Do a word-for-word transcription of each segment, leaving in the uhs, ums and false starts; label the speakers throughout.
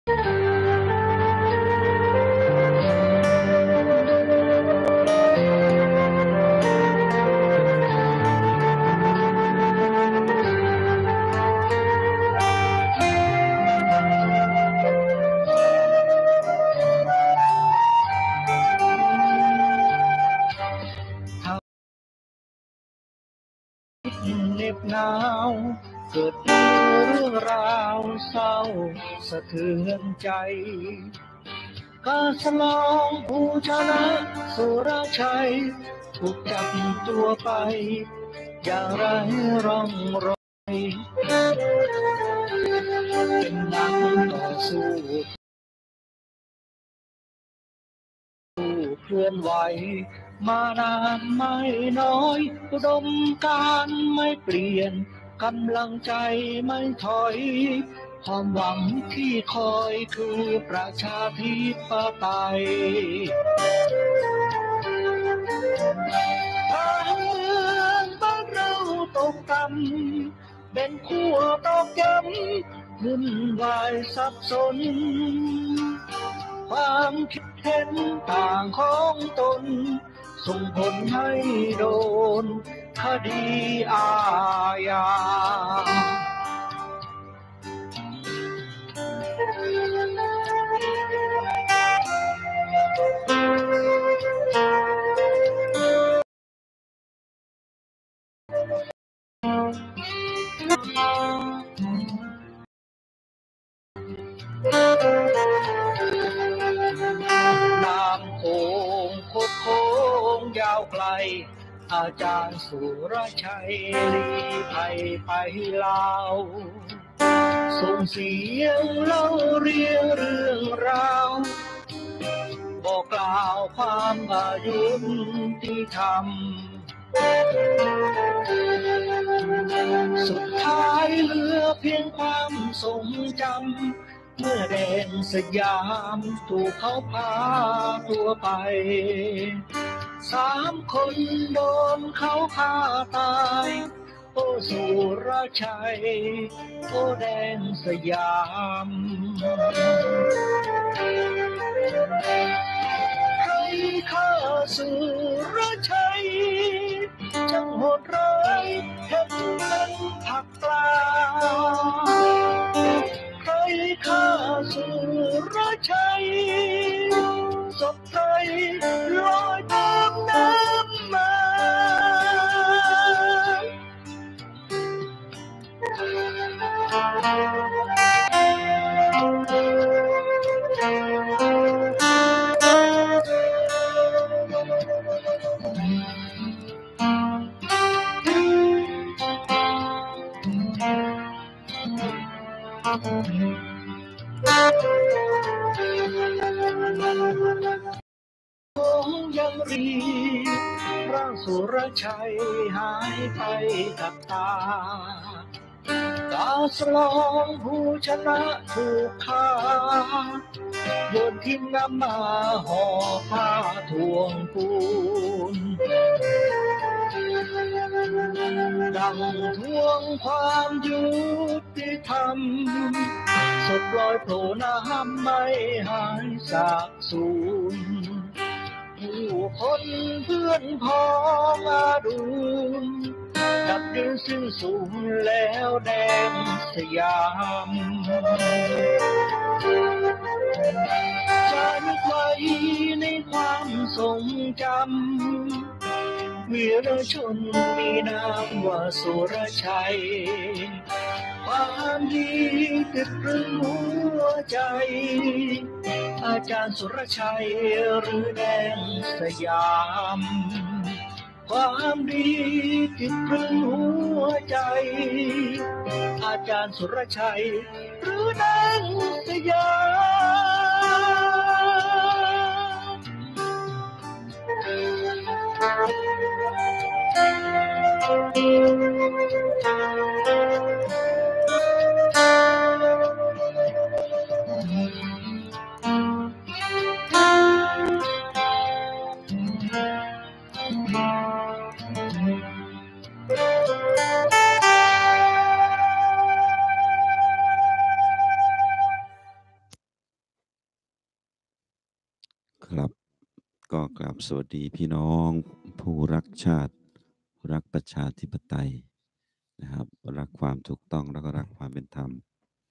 Speaker 1: เหน็บหนาวเกิดเรื่องราวเศร้าสะเทือนใจการฉลองผู้ชนะสุรชัยถูกจับตัวไปอย่างไรร่องรอยเป็นนักต่อสู้เคลื่อนไหวมานานไม่น้อยอุดมการณ์ไม่เปลี่ยนกำลังใจไม่ถอยความหวังที่คอยคือประชาธิปไตยทางบ้านเราตกต่ำเป็นขั้วตอกย้ำวุ่นวายสับสนความคิดเห็นต่างของตนส่งผลให้โดนคดีอาญาน้ำโขงโคตรโค้งยาวไกลอาจารย์สุรชัยลีภัยไปลาวส่งเสียงเล่าเรียงเรื่องราวบอกกล่าวความอายุที่ทำสุดท้ายเหลือเพียงความทรงจำเมื่อแดนสยามถูกเขาพาตัวไปสามคนโดนเขาฆ่าตายโอ้สุรชัยโอ้แดนสยามใครฆ่าสุรชัยจังโหดร้ายเห็นมันผักปลาใครฆ่าสุรชัยศพใครลอยตามน้ำมายังรีร่างสุรชัยหายไปกับตาตาสลองผู้ชนะถูกฆ่าโยนทิ้งน้ำมาห่อผ้าทวงปูนดังทวงความยุติธรรมศพลอยโผล่น้ำไม่หายสาบสูญผู้คนเพื่อนพ้องอาดูนดับยืนสิ้นสูญแล้วแดนสยามจะนึกไว้ในความทรงจำวีรชนมีนามว่าสุรชัยความดีติดตรึงหัวใจอาจารย์สุรชัยหรือแดงสยามความดีติดตรึงหัวใจอาจารย์สุรชัยหรือแดงสย
Speaker 2: ครับสวัสดีพี่น้องผู้รักชาติรักประชาธิปไตยนะครับรักความถูกต้องแล้วก็รักความเป็นธรรม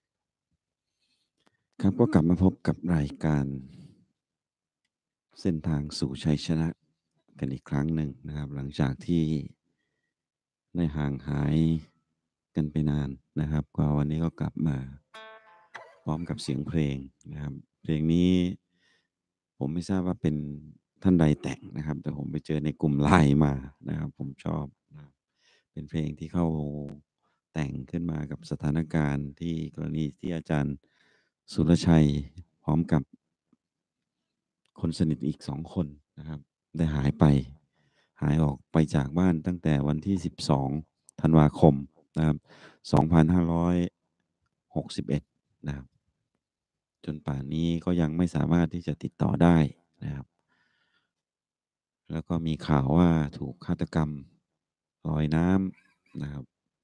Speaker 2: ครับก็กลับมาพบกับรายการเส้นทางสู่ชัยชนะกันอีกครั้งหนึ่งนะครับหลังจากที่ได้ห่างหายกันไปนานนะครับก็วันนี้ก็กลับมาพร้อมกับเสียงเพลงนะครับเพลงนี้ผมไม่ทราบว่าเป็นท่านใดแต่งนะครับแต่ผมไปเจอในกลุ่มไลน์มานะครับผมชอบนะครับเป็นเพลงที่เขาแต่งขึ้นมากับสถานการณ์ที่กรณีที่อาจารย์สุรชัยพร้อมกับคนสนิทอีกสองคนนะครับได้หายไปหายออกไปจากบ้านตั้งแต่วันที่สิบสองธันวาคมนะครับสองพันห้าร้อยหกสิบเอ็ดนะครับจนป่านนี้ก็ยังไม่สามารถที่จะติดต่อได้นะครับแล้วก็มีข่าวว่าถูกฆาตกรรมลอยน้ำนะครับ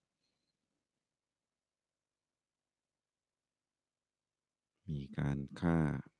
Speaker 2: มีการฆ่า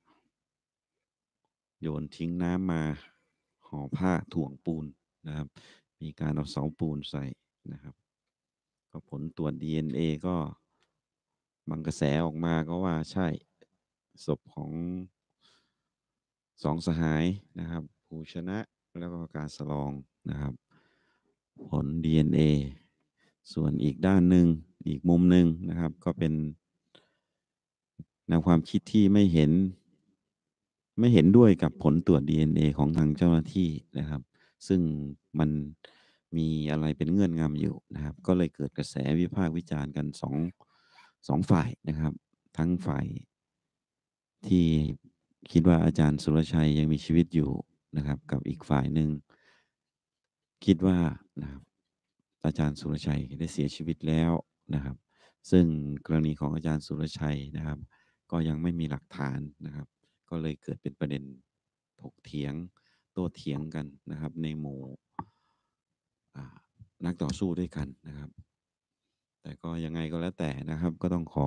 Speaker 2: โยนทิ้งน้ำมาห่อผ้าถ่วงปูนนะครับมีการเอาเสาปูนใส่นะครับก็ผลตรวจ ดี เอ็น เอ ก็บางกระแสออกมาก็ว่าใช่ศพของสองสหายนะครับภูชนะแล้วก็การสลองนะครับผล ดี เอ็น เอ ส่วนอีกด้านหนึ่งอีกมุมหนึ่งนะครับก็เป็นแนวความคิดที่ไม่เห็นไม่เห็นด้วยกับผลตรวจ ดี เอ็น เอ ของทางเจ้าหน้าที่นะครับซึ่งมันมีอะไรเป็นเงื่อนงำอยู่นะครับก็เลยเกิดกระแสวิพากษ์วิจารณ์กันสองสองฝ่ายนะครับทั้งฝ่ายที่คิดว่าอาจารย์สุรชัยยังมีชีวิตอยู่นะครับกับอีกฝ่ายหนึ่งคิดว่านะครับอาจารย์สุรชัยได้เสียชีวิตแล้วนะครับซึ่งกรณีของอาจารย์สุรชัยนะครับก็ยังไม่มีหลักฐานนะครับก็เลยเกิดเป็นประเด็นถกเถียงโต้เถียงกันนะครับในหมู่อ่านักต่อสู้ด้วยกันนะครับแต่ก็ยังไงก็แล้วแต่นะครับก็ต้องขอ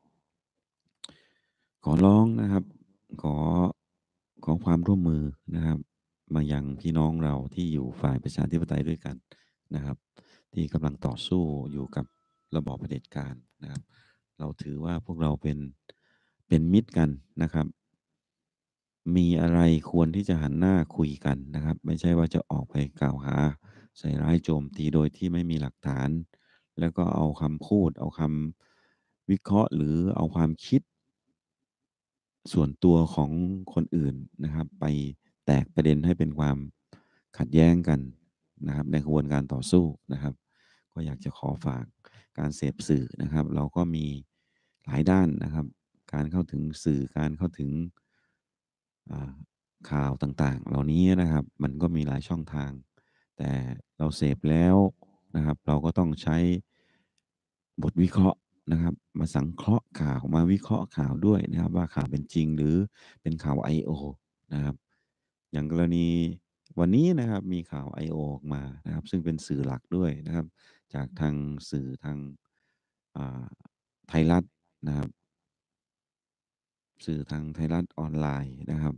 Speaker 2: ขอร้องนะครับขอขอความร่วมมือนะครับมายังพี่น้องเราที่อยู่ฝ่ายประชาธิปไตยด้วยกันนะครับที่กำลังต่อสู้อยู่กับระบอบเผด็จการนะครับเราถือว่าพวกเราเป็นเป็นมิตรกันนะครับมีอะไรควรที่จะหันหน้าคุยกันนะครับไม่ใช่ว่าจะออกไปกล่าวหาใส่ร้ายโจมตีโดยที่ไม่มีหลักฐานแล้วก็เอาคำพูดเอาคำวิเคราะห์หรือเอาความคิด ส่วนตัวของคนอื่นนะครับไปแตกประเด็นให้เป็นความขัดแย้งกันนะครับในกระบวนการต่อสู้นะครับก็อยากจะขอฝากการเสพสื่อนะครับเราก็มีหลายด้านนะครับการเข้าถึงสื่อการเข้าถึงอ่าข่าวต่างๆเหล่านี้นะครับมันก็มีหลายช่องทางแต่เราเสพแล้วนะครับเราก็ต้องใช้บทวิเคราะห์ นะครับมาสังเคราะห์ข่าวมาวิเคราะห์ข่าวด้วยนะครับว่าข่าวเป็นจริงหรือเป็นข่าว ไอ โอ นะครับอย่างกรณีวันนี้นะครับมีข่าว ไอ โอ ออกมานะครับซึ่งเป็นสื่อหลักด้วยนะครับจากทางสื่อทางอ่าไทยรัฐนะครับสื่อทางไทยรัฐออนไลน์นะครับ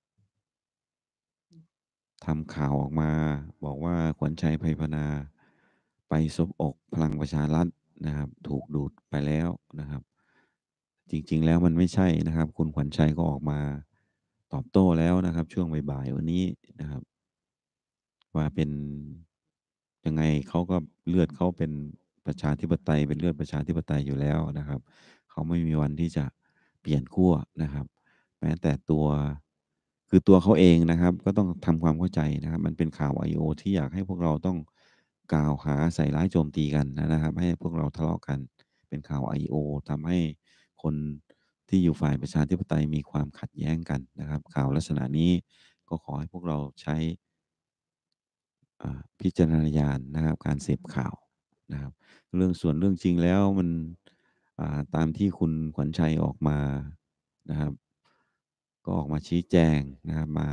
Speaker 2: ทำข่าวออกมาบอกว่าขวัญชัยไพพนาไปซบอกพลังประชารัฐนะครับถูกดูดไปแล้วนะครับ จริงๆแล้วมันไม่ใช่นะครับคุณขวัญชัยก็ออกมาตอบโต้แล้วนะครับช่วงบ่ายๆวันนี้นะครับว่าเป็นยังไงเขาก็เลือดเขาเป็นประชาธิปไตยเป็นเลือดประชาธิปไตยอยู่แล้วนะครับเขาไม่มีวันที่จะเปลี่ยนขั้วนะครับแม้แต่ตัวคือตัวเขาเองนะครับก็ต้องทำความเข้าใจนะครับมันเป็นข่าว ไอ โอ ที่อยากให้พวกเราต้องกล่าวหาใส่ร้ายโจมตีกันนะครับให้พวกเราทะเลาะกันเป็นข่าว ไอ โอ ทำให้คนที่อยู่ฝ่ายประชาธิปไตยมีความขัดแย้งกันนะครับข่าวลักษณะนี้ก็ขอให้พวกเราใช้ อ่าพิจารณญาณนะครับการเสพข่าวนะครับเรื่องส่วนเรื่องจริงแล้วมันอ่าตามที่คุณขวัญชัยออกมานะครับก็ออกมาชี้แจงนะครับมา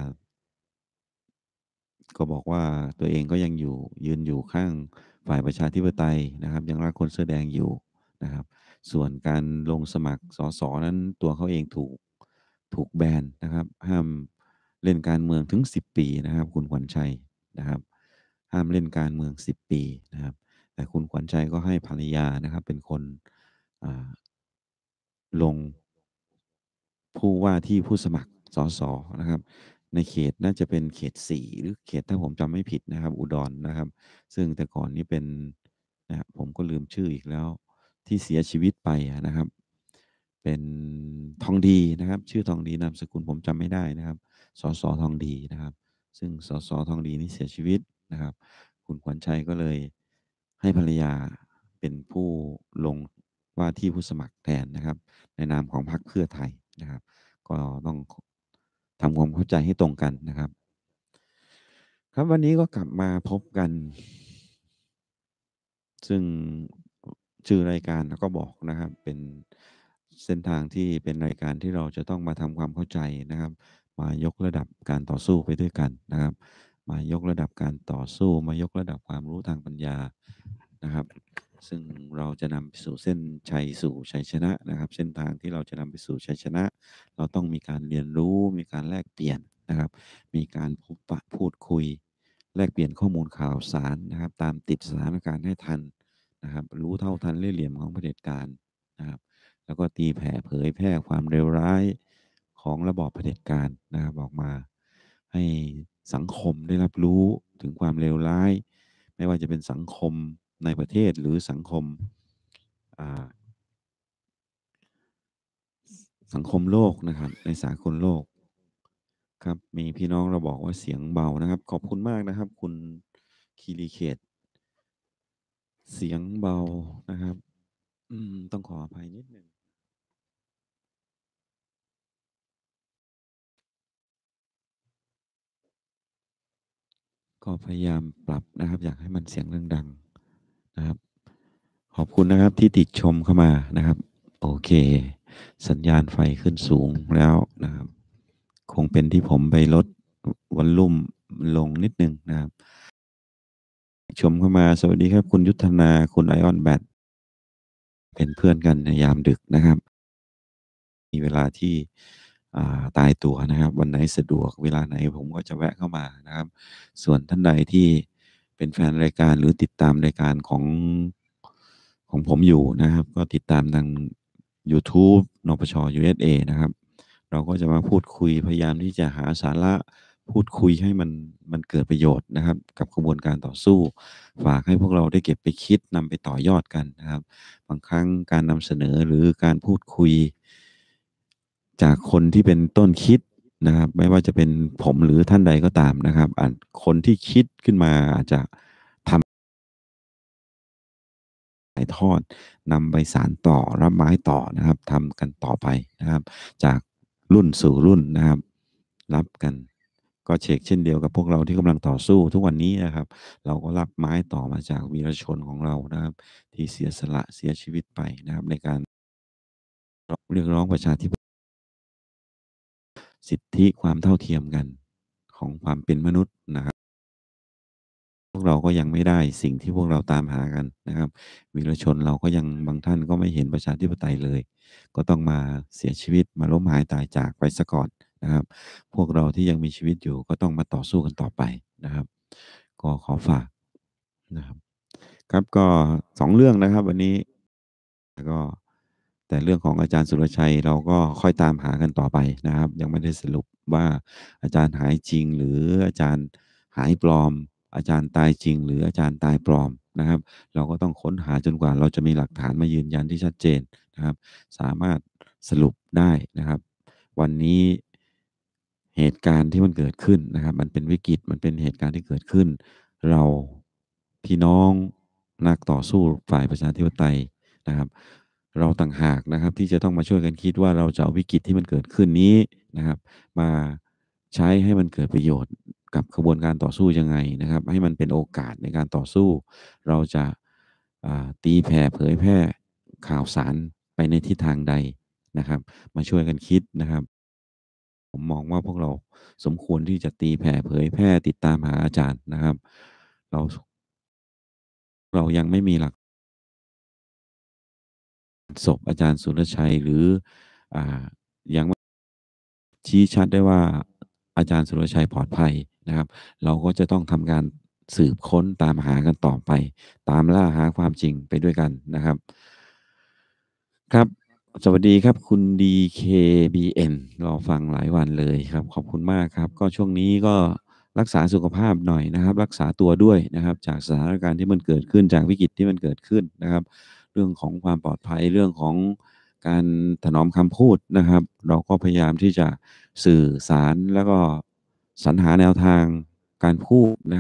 Speaker 2: ก็บอกว่าตัวเองก็ยังอยู่ยืนอยู่ข้างฝ่ายประชาธิปไตยนะครับยังรักคนเสื้อแดงอยู่นะครับส่วนการลงสมัครสสนั้นตัวเขาเองถูกถูกแบนนะครับห้ามเล่นการเมืองถึงสิบปีนะครับคุณขวัญชัยนะครับห้ามเล่นการเมืองสิบปีนะครับแต่คุณขวัญชัยก็ให้ภรรยานะครับเป็นคนอ่าลงผู้ว่าที่ผู้สมัครสสนะครับในเขตน่าจะเป็นเขตสี่หรือเขตถ้าผมจำไม่ผิดนะครับอุดรนะครับซึ่งแต่ก่อนนี้เป็นนะครับผมก็ลืมชื่ออีกแล้วที่เสียชีวิตไปนะครับเป็นทองดีนะครับชื่อทองดีนามสกุลผมจำไม่ได้นะครับสสทองดีนะครับซึ่งสสทองดีนี่เสียชีวิตนะครับคุณขวัญชัยก็เลยให้ภรรยาเป็นผู้ลงว่าที่ผู้สมัครแทนนะครับในนามของพรรคเพื่อไทยนะครับก็ต้องทำความเข้าใจให้ตรงกันนะครับครับวันนี้ก็กลับมาพบกันซึ่งชื่อรายการก็บอกนะครับเป็นเส้นทางที่เป็นรายการที่เราจะต้องมาทำความเข้าใจนะครับมายกระดับการต่อสู้ไปด้วยกันนะครับมายกระดับการต่อสู้มายกระดับความรู้ทางปัญญานะครับซึ่งเราจะนำไปสู่เส้นชัยสู่ชัยชนะนะครับเส้นทางที่เราจะนำไปสู่ชัยชนะเราต้องมีการเรียนรู้มีการแลกเปลี่ยนนะครับมีการพบปะพูดคุยแลกเปลี่ยนข้อมูลข่าวสารนะครับตามติดสถานการณ์ให้ทันนะครับรู้เท่าทันเล่ห์เหลี่ยมของเผด็จการนะครับแล้วก็ตีแผ่เผยแพร่ความเลวร้ายของระบอบเผด็จการนะครับออกมาให้สังคมได้รับรู้ถึงความเลวร้ายไม่ว่าจะเป็นสังคมในประเทศหรือสังคมอ่าสังคมโลกนะครับในสากลโลกครับมีพี่น้องเราบอกว่าเสียงเบานะครับขอบคุณมากนะครับคุณคีรีเขตเสียงเบานะครับอืมต้องขออภัยนิดนึงก็พยายามปรับนะครับอยากให้มันเสียงดังๆนะครับขอบคุณนะครับที่ติดชมเข้ามานะครับโอเคสัญญาณไฟขึ้นสูงแล้วนะครับคงเป็นที่ผมไปลดวอลลุ่มลงนิดนึงนะครับชมเข้ามาสวัสดีครับคุณยุทธนาคุณไอออนแบทเป็นเพื่อนกันในยามดึกนะครับมีเวลาที่อ่าตายตัวนะครับวันไหนสะดวกเวลาไหนผมก็จะแวะเข้ามานะครับส่วนท่านใดที่เป็นแฟนรายการหรือติดตามรายการของของผมอยู่นะครับก็ติดตามทาง YouTube นปช ยู เอส เอ นะครับเราก็จะมาพูดคุยพยายามที่จะหาสาระพูดคุยให้มันมันเกิดประโยชน์นะครับกับกระบวนการต่อสู้ฝากให้พวกเราได้เก็บไปคิดนำไปต่อยอดกันนะครับบางครั้งการนำเสนอหรือการพูดคุยจากคนที่เป็นต้นคิดนะครับไม่ว่าจะเป็นผมหรือท่านใดก็ตามนะครับอาจคนที่คิดขึ้นมาอาจจะทำถ่ายทอดนำไปสานต่อรับไม้ต่อนะครับทำกันต่อไปนะครับจากรุ่นสู่รุ่นนะครับรับกันก็เชกเช่นเดียวกับพวกเราที่กำลังต่อสู้ทุกวันนี้นะครับเราก็รับไม้ต่อมาจากวีรชนของเรานะครับที่เสียสละเสียชีวิตไปนะครับในการเรียกร้องประชาธิปไตยสิทธิความเท่าเทียมกันของความเป็นมนุษย์นะครับพวกเราก็ยังไม่ได้สิ่งที่พวกเราตามหากันนะครับวีรชนเราก็ยังบางท่านก็ไม่เห็นประชาธิปไตยเลยก็ต้องมาเสียชีวิตมาล้มหายตายจากไปซะก่อนนะครับพวกเราที่ยังมีชีวิตอยู่ก็ต้องมาต่อสู้กันต่อไปนะครับก็ขอฝากนะครับครับก็สองเรื่องนะครับวันนี้แล้วก็แต่เรื่องของอาจารย์สุรชัยเราก็ค่อยตามหากันต่อไปนะครับยังไม่ได้สรุปว่าอาจารย์หายจริงหรืออาจารย์หายปลอมอาจารย์ตายจริงหรืออาจารย์ตายปลอมนะครับเราก็ต้องค้นหาจนกว่าเราจะมีหลักฐานมายืนยันที่ชัดเจนนะครับสามารถสรุปได้นะครับวันนี้เหตุการณ์ที่มันเกิดขึ้นนะครับมันเป็นวิกฤตมันเป็นเหตุการณ์ที่เกิดขึ้นเราพี่น้องนักต่อสู้ฝ่ายประชาธิปไตยนะครับเราต่างหากนะครับที่จะต้องมาช่วยกันคิดว่าเราจะเอาวิกฤตที่มันเกิดขึ้นนี้นะครับมาใช้ให้มันเกิดประโยชน์กับกระบวนการต่อสู้ยังไงนะครับให้มันเป็นโอกาสในการต่อสู้เราจะอ่าตีแผ่เผยแพร่ข่าวสารไปในทิศทางใดนะครับมาช่วยกันคิดนะครับผมมองว่าพวกเราสมควรที่จะตีแผ่เผยแพร่ติดตามหาอาจารย์นะครับเราเรายังไม่มีหลัก ศพอาจารย์สุรชัยหรืออ่ายังไม่ชี้ชัดได้ว่าอาจารย์สุรชัยปลอดภัยนะครับ เราก็จะต้องทำการสืบค้นตามหากันต่อไป ตามล่าหาความจริงไปด้วยกันนะครับ ครับ สวัสดีครับคุณ ดี เค บี เอ็น รอฟังหลายวันเลยครับ ขอบคุณมากครับ ก็ช่วงนี้ก็รักษาสุขภาพหน่อยนะครับ รักษาตัวด้วยนะครับ จากสถานการณ์ที่มันเกิดขึ้น จากวิกฤตที่มันเกิดขึ้นนะครับ เรื่องของความปลอดภัย เรื่องของการถนอมคำพูดนะครับ เราก็พยายามที่จะสื่อสาร แล้วก็สรรหาแนวทางการพูดนะ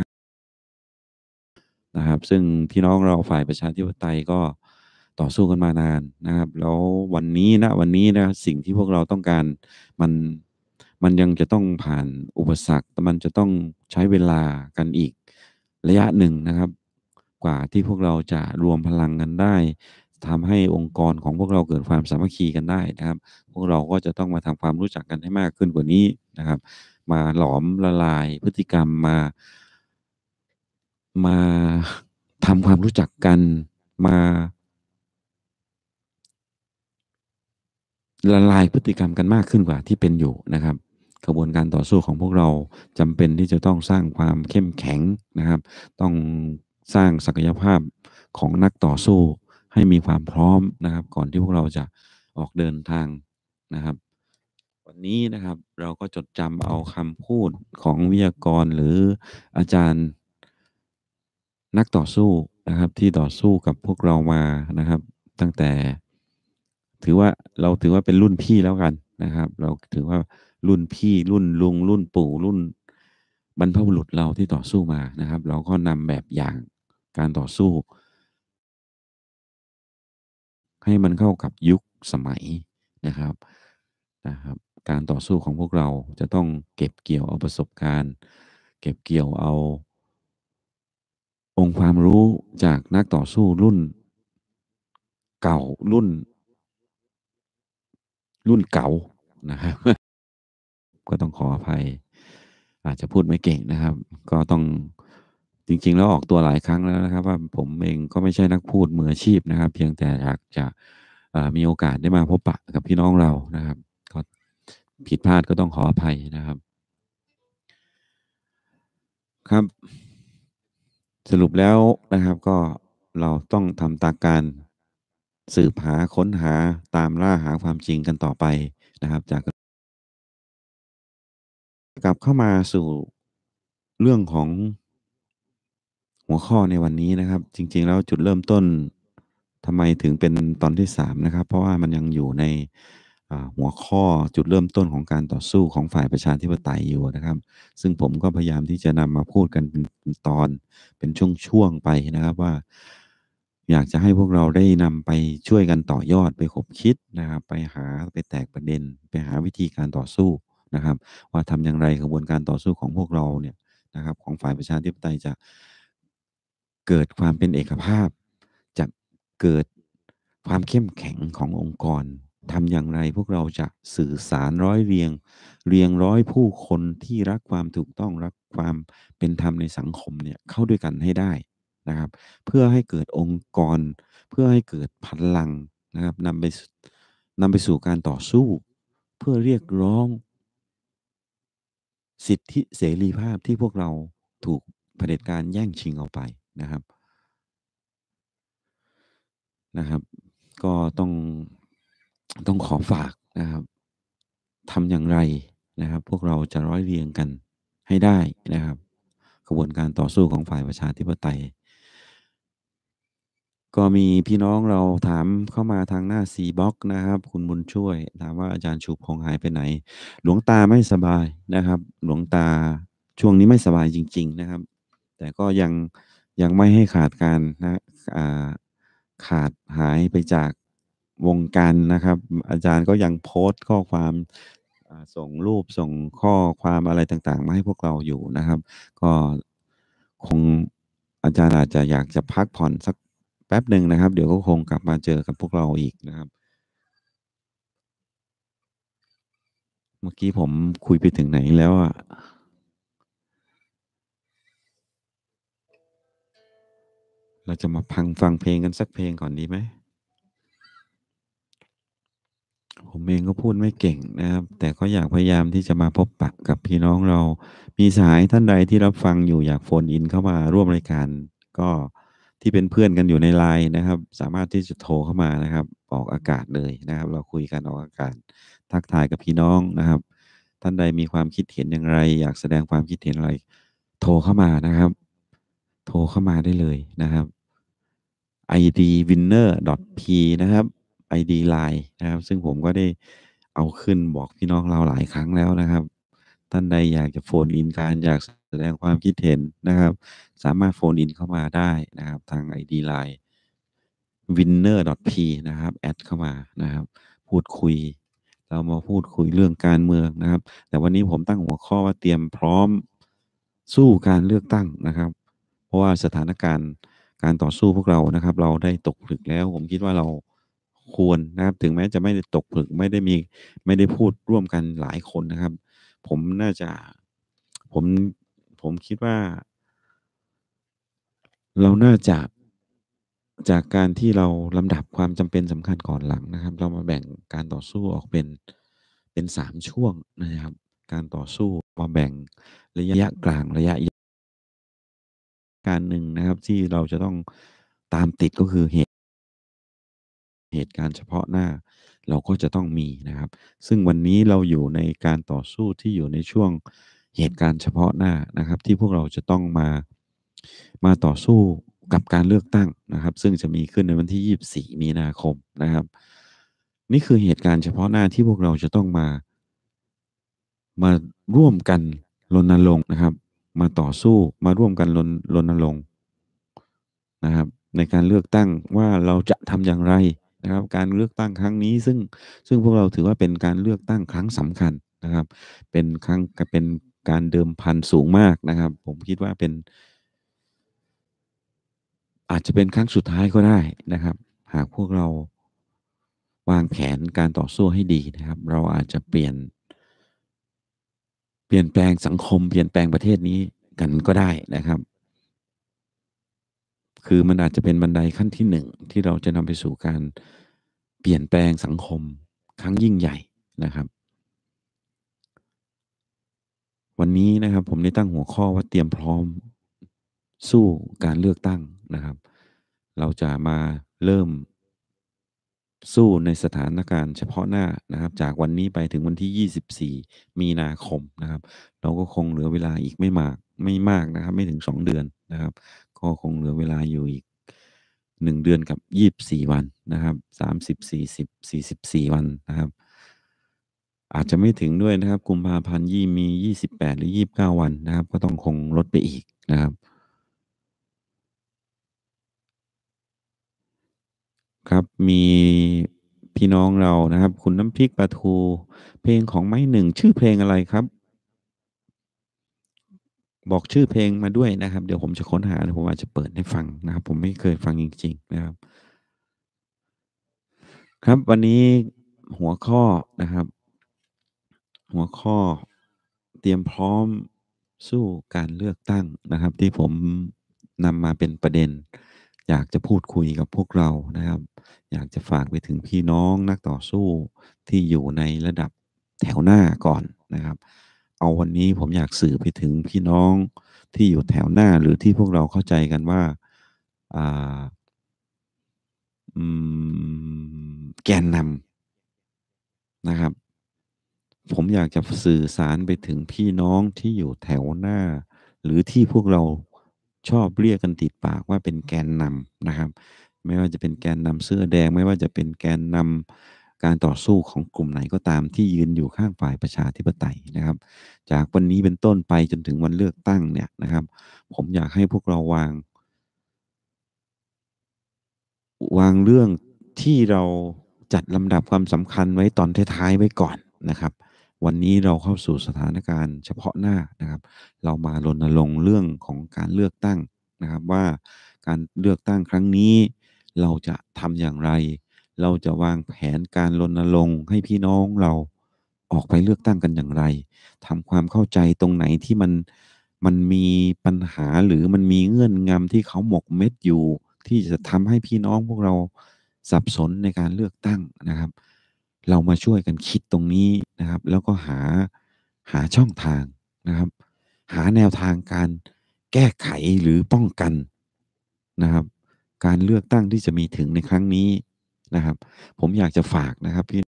Speaker 2: นะครับ ซึ่งพี่น้องเราฝ่ายประชาธิปไตยก็ต่อสู้กันมานานนะครับ แล้ววันนี้ ณ วันนี้นะ สิ่งที่พวกเราต้องการมัน มันยังจะต้องผ่านอุปสรรค มันจะต้องใช้เวลากันอีกระยะหนึ่งนะครับ กว่าที่พวกเราจะรวมพลังกันได้ ทำให้องค์กรของพวกเราเกิดความสามัคคีกันได้นะครับ พวกเราก็จะต้องมาทำความรู้จักกันให้มากขึ้นกว่านี้นะครับ มาหลอมละลายพฤติกรรม มา มาทำความรู้จักกัน มา ละลายพฤติกรรมกันมากขึ้นกว่าที่เป็นอยู่นะครับ กระบวนการต่อสู้ของพวกเราจำเป็นที่จะต้องสร้างความเข้มแข็งนะครับ ต้องสร้างศักยภาพของนักต่อสู้ให้มีความพร้อมนะครับ ก่อนที่พวกเราจะออกเดินทางนะครับ วันนี้นะครับเราก็จดจำเอาคำพูดของวิทยากร หรืออาจารย์ นักต่อสู้นะครับ ที่ต่อสู้กับพวกเรามานะครับ ตั้งแต่ ถือว่า เราถือว่าเป็นรุ่นพี่แล้วกันนะครับ เราถือว่ารุ่นพี่ รุ่นลุง รุ่นปู่ รุ่นบรรพบุรุษเราที่ต่อสู้มานะครับ เราก็นำแบบอย่างการต่อสู้ ให้มันเข้ากับยุคสมัยนะครับ นะครับ การต่อสู้ของพวกเราจะต้องเก็บเกี่ยวเอาประสบการณ์ เก็บเกี่ยวเอา องค์ความรู้จากนักต่อสู้รุ่น เก่า รุ่น รุ่นเก๋านะครับ ก็ต้องขออภัย อาจจะพูดไม่เก่งนะครับ ก็ต้อง จริง ๆ แล้วออกตัวหลายครั้งแล้วนะครับว่า ผมเองก็ไม่ใช่นักพูดมืออาชีพนะครับ เพียงแต่อยากจะ อ่า มีโอกาสได้มาพบปะกับพี่น้องเรานะครับ ก็ผิดพลาดก็ต้องขออภัยนะครับ ครับ สรุปแล้วนะครับ ก็เราต้องทำตาการสืบหา ค้นหา ตามล่าหาความจริงกันต่อไปนะครับ จาก กลับเข้ามาสู่เรื่องของ หัวข้อในวันนี้นะครับ จริง ๆ แล้วจุดเริ่มต้น ทำไมถึงเป็นตอนที่ สาม นะครับ เพราะว่ามันยังอยู่ใน อ่า หัวข้อจุดเริ่มต้นของการต่อสู้ของฝ่ายประชาธิปไตยอยู่นะครับ ซึ่งผมก็พยายามที่จะนำมาพูดกันเป็น เป็นตอน เป็นช่วง ๆ ไปนะครับว่า อยากจะให้พวกเราได้นำไปช่วยกันต่อยอด ไปขบคิดนะครับ ไปหา ไปแตกประเด็น ไปหาวิธีการต่อสู้นะครับ ว่าทำอย่างไรกระบวนการต่อสู้ของพวกเราเนี่ยนะครับ ของฝ่ายประชาธิปไตยจะ เกิดความเป็นเอกภาพ จะเกิดความเข้มแข็งขององค์กร ทำอย่างไรพวกเราจะสื่อสารร้อยเรียง เรียงร้อยผู้คนที่รักความถูกต้อง รักความเป็นธรรมในสังคมเนี่ยเข้าด้วยกันให้ได้นะครับ เพื่อให้เกิดองค์กร เพื่อให้เกิดพลังนะครับ นำไป ส นำไปสู่การต่อสู้เพื่อเรียกร้อง สิทธิเสรีภาพที่พวกเราถูกเผด็จการแย่งชิงเอาไปนะครับ นะครับ ก็ต้อง ต้องขอฝากนะครับ ทำอย่างไรนะครับ พวกเราจะร้อยเรียงกันให้ได้นะครับ กระบวนการต่อสู้ของฝ่ายประชาธิปไตย ก็มีพี่น้องเราถามเข้ามาทางหน้า C Box นะครับ คุณบุญช่วย ถามว่า "อาจารย์ชุมพงษ์หายไปไหน?" หลวงตาไม่สบายนะครับ หลวงตาช่วงนี้ไม่สบายจริง ๆ นะครับ แต่ก็ยัง ยังไม่ให้ขาดการ นะ อ่า ขาดหายไปจากวงการนะครับ อาจารย์ก็ยังโพสต์ข้อความ อ่า ส่งรูป ส่งข้อความอะไรต่าง ๆ มาให้พวกเราอยู่นะครับ ก็คง อาจารย์อาจจะอยากจะพักผ่อนสักแป๊บหนึ่งนะครับ เดี๋ยวก็คงกลับมาเจอกับพวกเราอีกนะครับ เมื่อกี้ผมคุยไปถึงไหนแล้วอะ? เราจะมาพัง ฟังเพลงกันสักเพลงก่อนดีไหม? ผผมเองก็พูดไม่เก่งนะครับ แต่ก็อยากพยายามที่จะมาพบปะกับพี่น้องเรา มีสหายท่านใดที่รับฟังอยู่อยากโฟนอินเข้ามาร่วมรายการ ก็ที่เป็นเพื่อนกันอยู่ใน ไลน์ นะครับ สามารถที่จะโทรเข้ามานะครับ ออกอากาศเลยนะครับ เราคุยกันออกอากาศ ทักทายกับพี่น้องนะครับ ท่านใดมีความคิดเห็นอย่างไร อยากแสดงความคิดเห็นอะไร โทรเข้ามานะครับ โทรเข้ามาได้เลยนะครับ ไอ ดี winner.p นะครับ ไอ ดี ไลน์ นะครับ ซึ่งผมก็ได้เอาขึ้นบอกพี่น้องเราหลายครั้งแล้วนะครับ ท่านใดอยากจะโฟนอินการ อยากแสดงความคิดเห็นนะครับ สามารถโฟนอินเข้ามาได้นะครับ ทาง ไอ ดี ไลน์ winner.p นะครับ แอดเข้ามานะครับ พูดคุย เรามาพูดคุยเรื่องการเมืองนะครับ แต่วันนี้ผมตั้งหัวข้อว่าเตรียมพร้อมสู้การเลือกตั้งนะครับ เพราะว่าสถานการณ์การต่อสู้พวกเรานะครับ เราได้ตกผลึกแล้ว ผมคิดว่าเราควรนะครับ ถึงแม้จะไม่ได้ตกผลึก ไม่ได้มี ไม่ได้พูดร่วมกันหลายคนนะครับ ผมน่าจะ ผม ผมคิดว่า เราน่าจะ จากการที่เราลำดับความจำเป็นสำคัญก่อนหลังนะครับ เรามาแบ่งการต่อสู้ออกเป็น เป็น สาม ช่วงนะครับ การต่อสู้มาแบ่งระยะกลาง ระยะ ย การหนึ่งนะครับที่เราจะต้องตามติด ก็คือเหตุ เหตุการณ์เฉพาะหน้า เราก็จะต้องมีนะครับ ซึ่งวันนี้เราอยู่ในการต่อสู้ที่อยู่ในช่วงเหตุการณ์เฉพาะหน้านะครับ ที่พวกเราจะต้องมา มาต่อสู้กับการเลือกตั้งนะครับ ซึ่งจะมีขึ้นในวันที่ ยี่สิบสี่ มีนาคมนะครับ นี่คือเหตุการณ์เฉพาะหน้าที่พวกเราจะต้องมา มาร่วมกันรณรงค์นะครับ มาต่อสู้ มาร่วมกันรณ รณรงค์ นะครับ ในการเลือกตั้งว่าเราจะทำอย่างไรนะครับ การเลือกตั้งครั้งนี้ ซึ่ง ซึ่งพวกเราถือว่าเป็นการเลือกตั้งครั้งสำคัญนะครับ เป็นครั้ง ก เป็นการเดิมพันสูงมากนะครับ ผมคิดว่าเป็น อาจจะเป็นครั้งสุดท้ายก็ได้นะครับ หากพวกเรา วางแผนการต่อสู้ให้ดีนะครับ เราอาจจะเปลี่ยน เปลี่ยนแปลงสังคม เปลี่ยนแปลงประเทศนี้กันก็ได้นะครับ คือมันอาจจะเป็นบันไดขั้นที่ หนึ่ง ที่เราจะนำไปสู่การเปลี่ยนแปลงสังคมครั้งยิ่งใหญ่นะครับ วันนี้นะครับผมได้ตั้งหัวข้อว่าเตรียมพร้อม สู้การเลือกตั้งนะครับ เราจะมาเริ่ม สู้ในสถานการณ์เฉพาะหน้านะครับ จากวันนี้ไปถึงวันที่ ยี่สิบสี่ มีนาคมนะครับ เราก็คงเหลือเวลาอีกไม่มาก ไม่มากนะครับ ไม่ถึง สอง เดือนนะครับ ก็คงเหลือเวลาอยู่อีก หนึ่ง เดือนกับ ยี่สิบสี่ วันนะครับ สามสิบ สี่สิบ สี่สิบสี่ วันนะครับ อาจจะไม่ถึงด้วยนะครับ กุมภาพันธ์ ยี่ มี ยี่สิบแปด หรือ ยี่สิบเก้า วันนะครับ ก็ต้องคงลดไปอีกนะครับ ครับ มีพี่น้องเรานะครับ คุณน้ำพริกปลาทู เพลงของไม้หนึ่ง ชื่อเพลงอะไรครับ? บอกชื่อเพลงมาด้วยนะครับ เดี๋ยวผมจะค้นหา แล้วผมอาจจะเปิดให้ฟังนะครับ ผมไม่เคยฟังจริง ๆ นะครับ ครับ วันนี้หัวข้อนะครับ หัวข้อเตรียมพร้อมสู้การเลือกตั้งนะครับ ที่ผมนำมาเป็นประเด็น อยากจะพูดคุยกับพวกเรานะครับ อยากจะฝากไปถึงพี่น้องนักต่อสู้ที่อยู่ในระดับแถวหน้าก่อนนะครับ เอาวันนี้ผมอยากสื่อไปถึงพี่น้องที่อยู่แถวหน้า หรือที่พวกเราเข้าใจกันว่า อ่า อืม แกนนำ นะครับ ผมอยากจะ ฟ สื่อสารไปถึงพี่น้องที่อยู่แถวหน้า หรือที่พวกเราชอบเรียกกันติดปากว่าเป็นแกนนำนะครับ ไม่ว่าจะเป็นแกนนำเสื้อแดง ไม่ว่าจะเป็นแกนนำการต่อสู้ของกลุ่มไหนก็ตาม ที่ยืนอยู่ข้างฝ่ายประชาธิปไตยนะครับ จากวันนี้เป็นต้นไปจนถึงวันเลือกตั้งเนี่ยนะครับ ผมอยากให้พวกเราวาง วางเรื่องที่เราจัดลำดับความสำคัญไว้ตอนท้าย ๆ ไว้ก่อนนะครับ วันนี้เราเข้าสู่สถานการณ์เฉพาะหน้านะครับ เรามารณรงค์เรื่องของการเลือกตั้งนะครับว่า การเลือกตั้งครั้งนี้เราจะทำอย่างไร เราจะวางแผนการรณรงค์ให้พี่น้องเราออกไปเลือกตั้งกันอย่างไร ทำความเข้าใจตรงไหนที่มัน มันมีปัญหา หรือมันมีเงื่อนงำที่เขาหมกเม็ดอยู่ ที่จะทำให้พี่น้องพวกเราสับสนในการเลือกตั้งนะครับเรามาช่วยกันคิดตรงนี้นะครับแล้วก็หาหาช่องทางนะครับหาแนวทางการแก้ไขหรือป้องกันนะครับการเลือกตั้งที่จะมีถึงในครั้งนี้นะครับผมอยากจะฝากนะครับพี่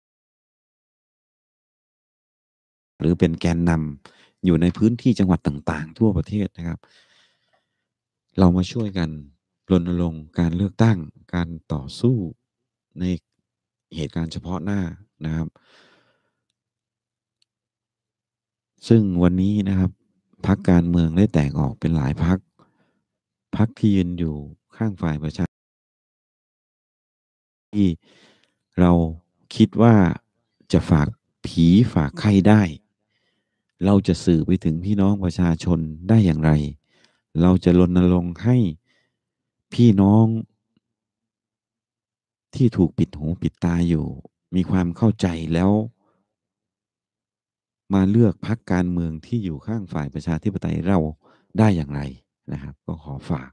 Speaker 2: หรือเป็นแกนนำอยู่ในพื้นที่จังหวัดต่างๆทั่วประเทศนะครับเรามาช่วยกันรณรงค์การเลือกตั้งการต่อสู้ในเหตุการณ์เฉพาะหน้านะครับ ซึ่งวันนี้นะครับพรรคการเมืองได้แตกออกเป็นหลายพรรคพรรคที่ยืนอยู่ข้างฝ่ายประชาที่เราคิดว่าจะฝากผีฝากไข้ได้เราจะสื่อไปถึงพี่น้องประชาชนได้อย่างไรเราจะรณรงค์ให้พี่น้องที่ถูกปิดหูปิดตาอยู่มีความเข้าใจแล้วมาเลือกพรรคการเมืองที่อยู่ข้างฝ่ายประชาธิปไตยเราได้อย่างไรนะครับก็ขอฝาก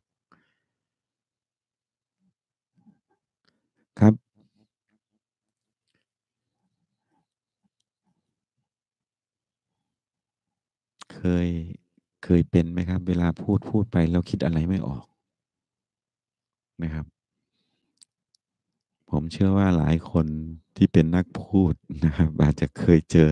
Speaker 2: ครับ เคยเคยเป็นไหมครับเวลาพูดพูดไปแล้วคิดอะไรไม่ออกไหมครับผมเชื่อว่าหลายคนที่เป็นนักพูดนะครับอาจจะเคยเจอ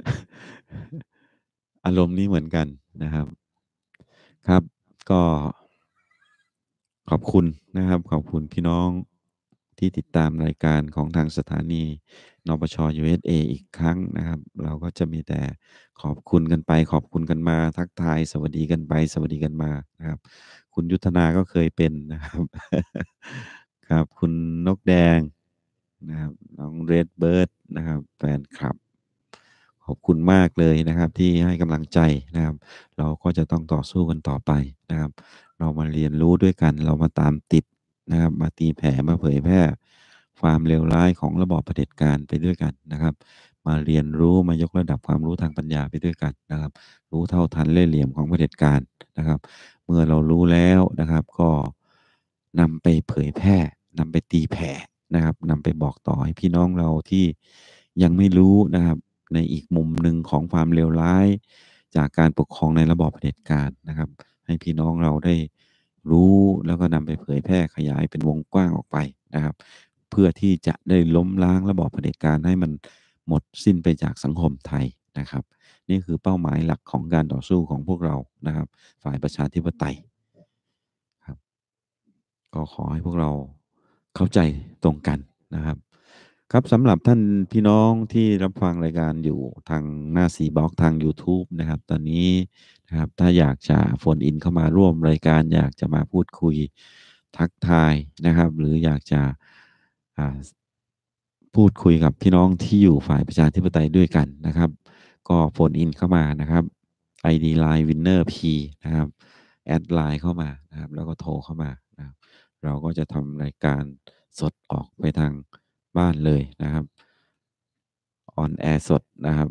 Speaker 2: อารมณ์นี้เหมือนกันนะครับครับก็ขอบคุณนะครับขอบคุณพี่น้องที่ติดตามรายการของทางสถานีนปช ยู เอส เอ อีกครั้งนะครับเราก็จะมีแต่ขอบคุณกันไปขอบคุณกันมาทักทายสวัสดีกันไปสวัสดีกันมานะครับคุณยุทธนาก็เคยเป็นนะครับครับคุณนกแดงนะครับน้องเรดเบิร์ดนะครับแฟนคลับขอบคุณมากเลยนะครับที่ให้กำลังใจนะครับเราก็จะต้องต่อสู้กันต่อไปนะครับ เรามาเรียนรู้ด้วยกันเรามาตามติดนะครับมาตีแผ่มาเผยแพร่ความเลวร้ายของระบอบเผด็จการไปด้วยกันนะครับมาเรียนรู้มายกระดับความรู้ทางปัญญาไปด้วยกันนะครับรู้เท่าทันเล่ห์เหลี่ยมของเผด็จการนะครับเมื่อเรารู้แล้วนะครับก็นำไปเผยแพร่นำไปตีแผ่นะครับนำไปบอกต่อให้พี่น้องเราที่ยังไม่รู้นะครับในอีกมุมหนึ่งของความเลวร้ายจากการปกครองในระบอบเผด็จการนะครับ ให้พี่น้องเราได้รู้แล้วก็นำไปเผยแพร่ขยายเป็นวงกว้างออกไปนะครับเพื่อที่จะได้ล้มล้างระบอบเผด็จการให้มันหมดสิ้นไปจากสังคมไทยนะครับนี่คือเป้าหมายหลักของการต่อสู้ของพวกเรานะครับฝ่ายประชาธิปไตยครับก็ขอให้พวกเราเข้าใจตรงกันนะครับครับสำหรับท่านพี่น้องที่รับฟังรายการอยู่ทางหน้าสีบล็อกทาง YouTube นะครับตอนนี้ นะครับถ้าอยากจะโฟนอินเข้ามาร่วมรายการอยากจะมาพูดคุยทักทายนะครับหรืออยากจะอ่าพูดคุยกับพี่น้องที่อยู่ฝ่ายประชาธิปไตยด้วยกันนะครับก็โฟนอินเข้ามานะครับ ไอ ดี Line Winner P นะครับแอดไลน์เข้ามานะครับแล้วก็โทรเข้ามานะครับเราก็จะทำรายการสดออกไปทางบ้านเลยนะครับออนแอร์สดนะครับ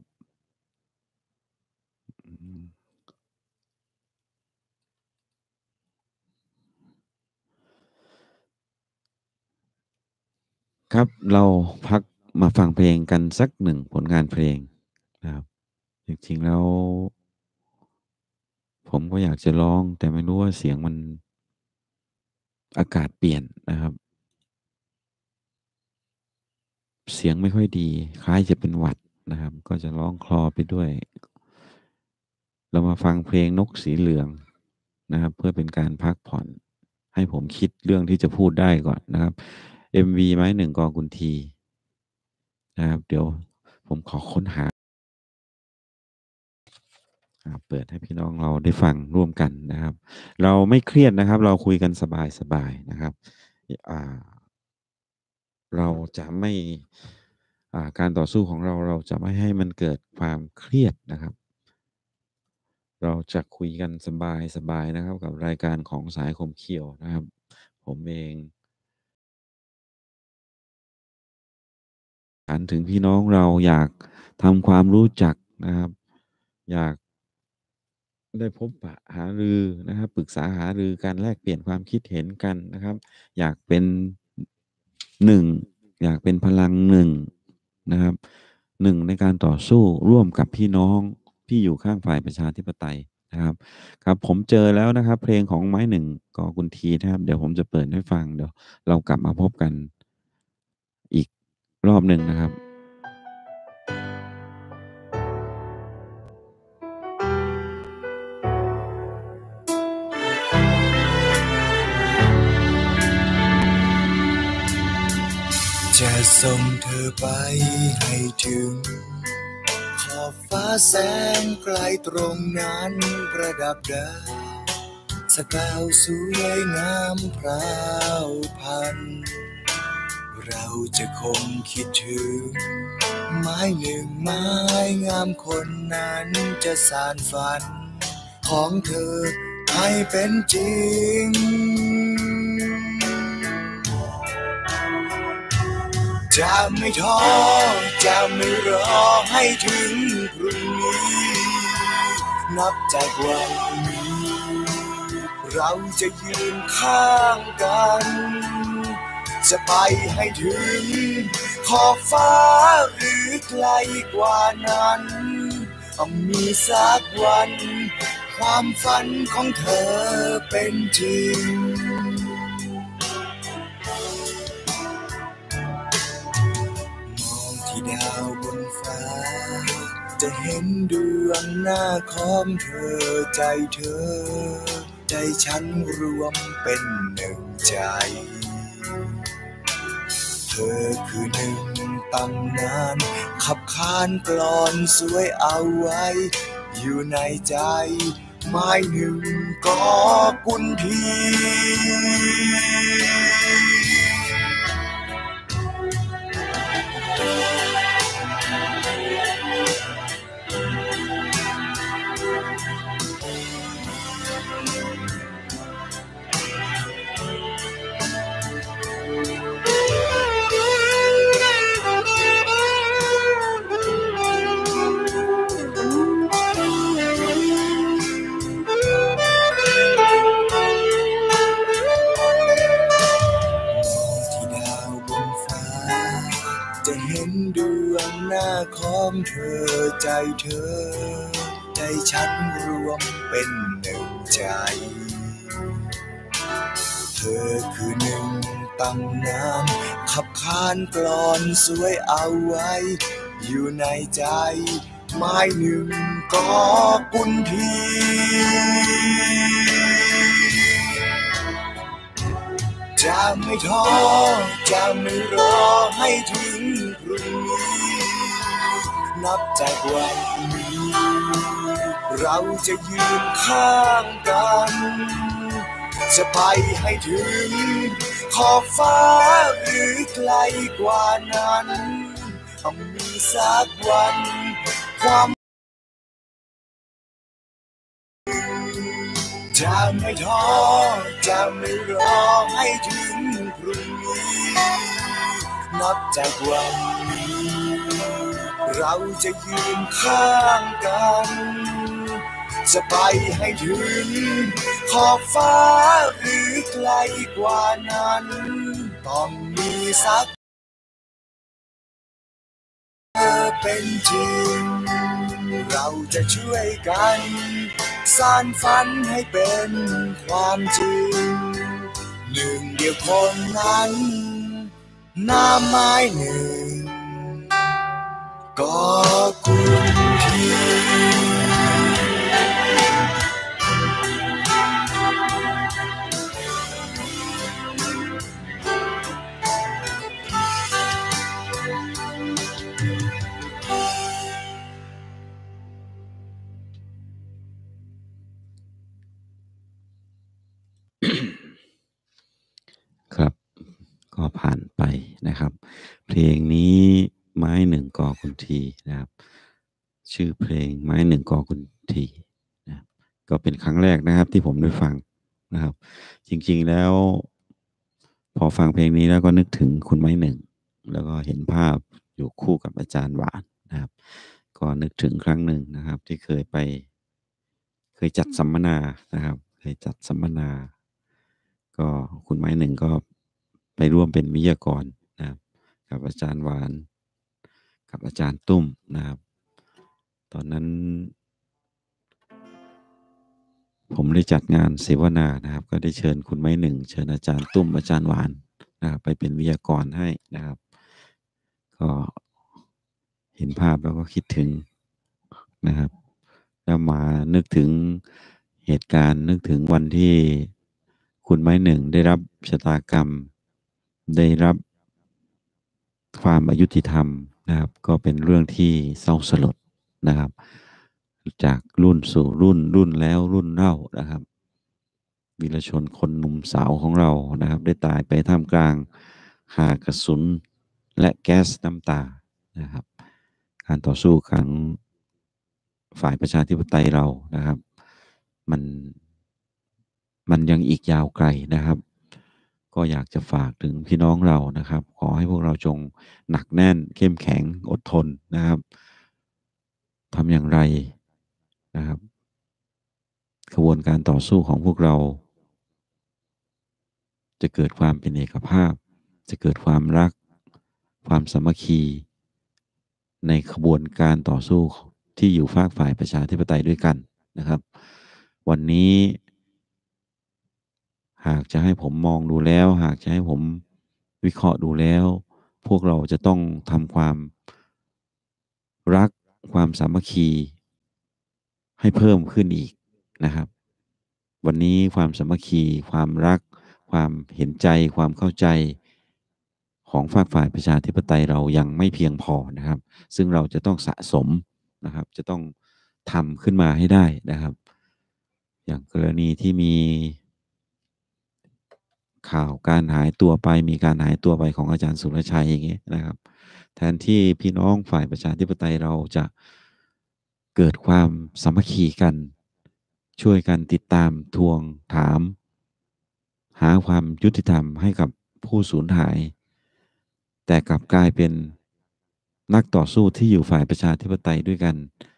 Speaker 2: อืม ครับเราพักมาฟังเพลงกันสักหนึ่งผลงานเพลงนะครับจริงๆแล้วผมก็อยากจะร้องแต่ไม่รู้ว่าเสียงมันอากาศเปลี่ยนนะครับเสียงไม่ค่อยดีคล้ายจะเป็นหวัดนะครับก็จะร้องคลอไปด้วยเรามาฟังเพลงนกสีเหลืองนะครับเพื่อเป็นการพักผ่อนให้ผมคิดเรื่องที่จะพูดได้ก่อนนะครับ เอ็ม วี ไม้หนึ่งกองกุนทีนะครับเดี๋ยวผมขอค้นหา อ่าเปิดให้พี่น้องเราได้ฟังร่วมกันนะครับเราไม่เครียดนะครับเราคุยกันสบายๆนะครับอ่าเราจะไม่อ่าการต่อสู้ของเราเราจะไม่ให้มันเกิดความเครียดนะครับเราจะคุยกันสบายๆนะครับกับรายการของสายคมเขียวนะครับผมเองถามถึงพี่น้องเราอยากทำความรู้จักนะครับอยาก ได้พบปะหารือนะครับปรึกษาหารือการแลกเปลี่ยนความคิดเห็นกันนะครับอยากเป็นหนึ่งอยากเป็นพลังหนึ่งนะครับหนึ่งในการต่อสู้ร่วมกับพี่น้องที่อยู่ข้างฝ่ายประชาธิปไตยนะครับครับผมเจอแล้วนะครับเพลงของไม้หนึ่งกอกุนทีนะครับเดี๋ยวผมจะเปิดให้ฟังเดี๋ยวเรากลับมาพบกันอีกรอบหนึ่งนะครับ
Speaker 3: จะส่งเธอไปให้ถึงขอบฟ้าแสนไกลตรงนั้นประดับดาวสกาวสวยงามพราวพันเราจะคงคิดถึงไม้หนึ่งไม้งามคนนั้นจะสานฝันของเธอให้เป็นจริงจะไม่ท้อจะไม่รอให้ถึงพรุ่งนี้นับจากวันนี้เราจะยืนข้างกันจะไปให้ถึงขอบฟ้าหรือไกลกว่านั้นต้องมีสักวันความฝันของเธอเป็นจริงดาวบนฟ้าจะเห็นดวงหน้าของเธอใจเธอใจฉันรวมเป็นหนึ่งใจเธอคือหนึ่งตำนานขับขานกลอนสวยเอาไว้อยู่ในใจไม้หนึ่งกอกุนทีของเธอใจเธอใจฉันรวมเป็นหนึ่งใจเธอคือหนึ่งตำนานขับขานกลอนสวยเอาไว้อยู่ในใจไม้หนึ่งกอกุนทีจะไม่ท้อจะไม่รอให้ถึงพรุ่งนี้นับจากวันนี้เราจะยืนข้างกันจะไปให้ถึงขอบฟ้าหรือไกลกว่านั้นต้องมีสักวันความจะไม่ท้อจะไม่รอให้ถึงพรุ่งนี้นับจากวันนี้เราจะยืนข้างกันจะไปให้ถึงขอบฟ้าหรือไกลกว่านั้นต้องมีสักเธอเป็นจริงเราจะช่วยกันสานฝันให้เป็นความจริงหนึ่งเดียวคนนั้นหน้าไม้หนึ่งกอกุนที
Speaker 2: ครับก็ผ่านไปนะครับเพลงนี้ไม้หนึ่งกอกุนทีนะครับชื่อเพลงไม้หนึ่งกอกุนทีนะก็เป็นครั้งแรกนะครับที่ผมได้ฟังนะครับจริงๆแล้วพอฟังเพลงนี้แล้วก็นึกถึงคุณไม้หนึ่งแล้วก็เห็นภาพอยู่คู่กับอาจารย์หวานนะครับก็นึกถึงครั้งหนึ่งนะครับที่เคยไปเคยจัดสัมมนานะครับเคยจัดสัมมนาก็คุณไม้หนึ่งก็ไปร่วมเป็นวิทยากรนะครับกับอาจารย์หวานกับอาจารย์ตุ้มนะครับตอนนั้นผมได้จัดงานเสวนานะครับก็ได้เชิญคุณไม้หนึ่งเชิญอาจารย์ตุ้มอาจารย์หวานนะครับไปเป็นวิทยากรให้นะครับก็เห็นภาพแล้วก็คิดถึงนะครับแล้วมานึกถึงเหตุการณ์นึกถึงวันที่คุณไม้หนึ่งได้รับชะตากรรมได้รับความอายุติธรรมนะครับก็เป็นเรื่องที่เศร้าสลดนะครับจากรุ่นสู่รุ่นรุ่นแล้วรุ่นเล่านะครับวีรชนคนหนุ่มสาวของเรานะครับได้ตายไปท่ามกลางหากระสุนและแก๊สน้ำตานะครับการต่อสู้ของฝ่ายประชาธิปไตยเรานะครับมันมันยังอีกยาวไกลนะครับก็อยากจะฝากถึงพี่น้องเรานะครับขอให้พวกเราจงหนักแน่นเข้มแข็งอดทนนะครับทำอย่างไรนะครับกระบวนการต่อสู้ของพวกเราจะเกิดความเป็นเอกภาพจะเกิดความรักความสามัคคีในขบวนการต่อสู้ที่อยู่ฝากฝ่ายประชาธิปไตยด้วยกันนะครับวันนี้หากจะให้ผมมองดูแล้วหากจะให้ผมวิเคราะห์ดูแล้วพวกเราจะต้องทำความรักความสามัคคีให้เพิ่มขึ้นอีกนะครับวันนี้ความสามัคคีความรักความเห็นใจความเข้าใจของฝากฝ่ายประชาธิปไตยเรายังไม่เพียงพอนะครับซึ่งเราจะต้องสะสมนะครับจะต้องทำขึ้นมาให้ได้นะครับอย่างกรณีที่มีข่าวการหายตัวไปมีการหายตัวไปของอาจารย์สุรชัยอย่างเงี้ยนะครับแทนที่พี่น้องฝ่ายประชาธิปไตยเราจะเกิดความสามัคคีกันช่วยกันติดตามทวงถามหาความยุติธรรมให้กับผู้สูญหายแต่กลับกลายเป็นนักต่อสู้ที่อยู่ฝ่ายประชาธิปไตยด้วยกัน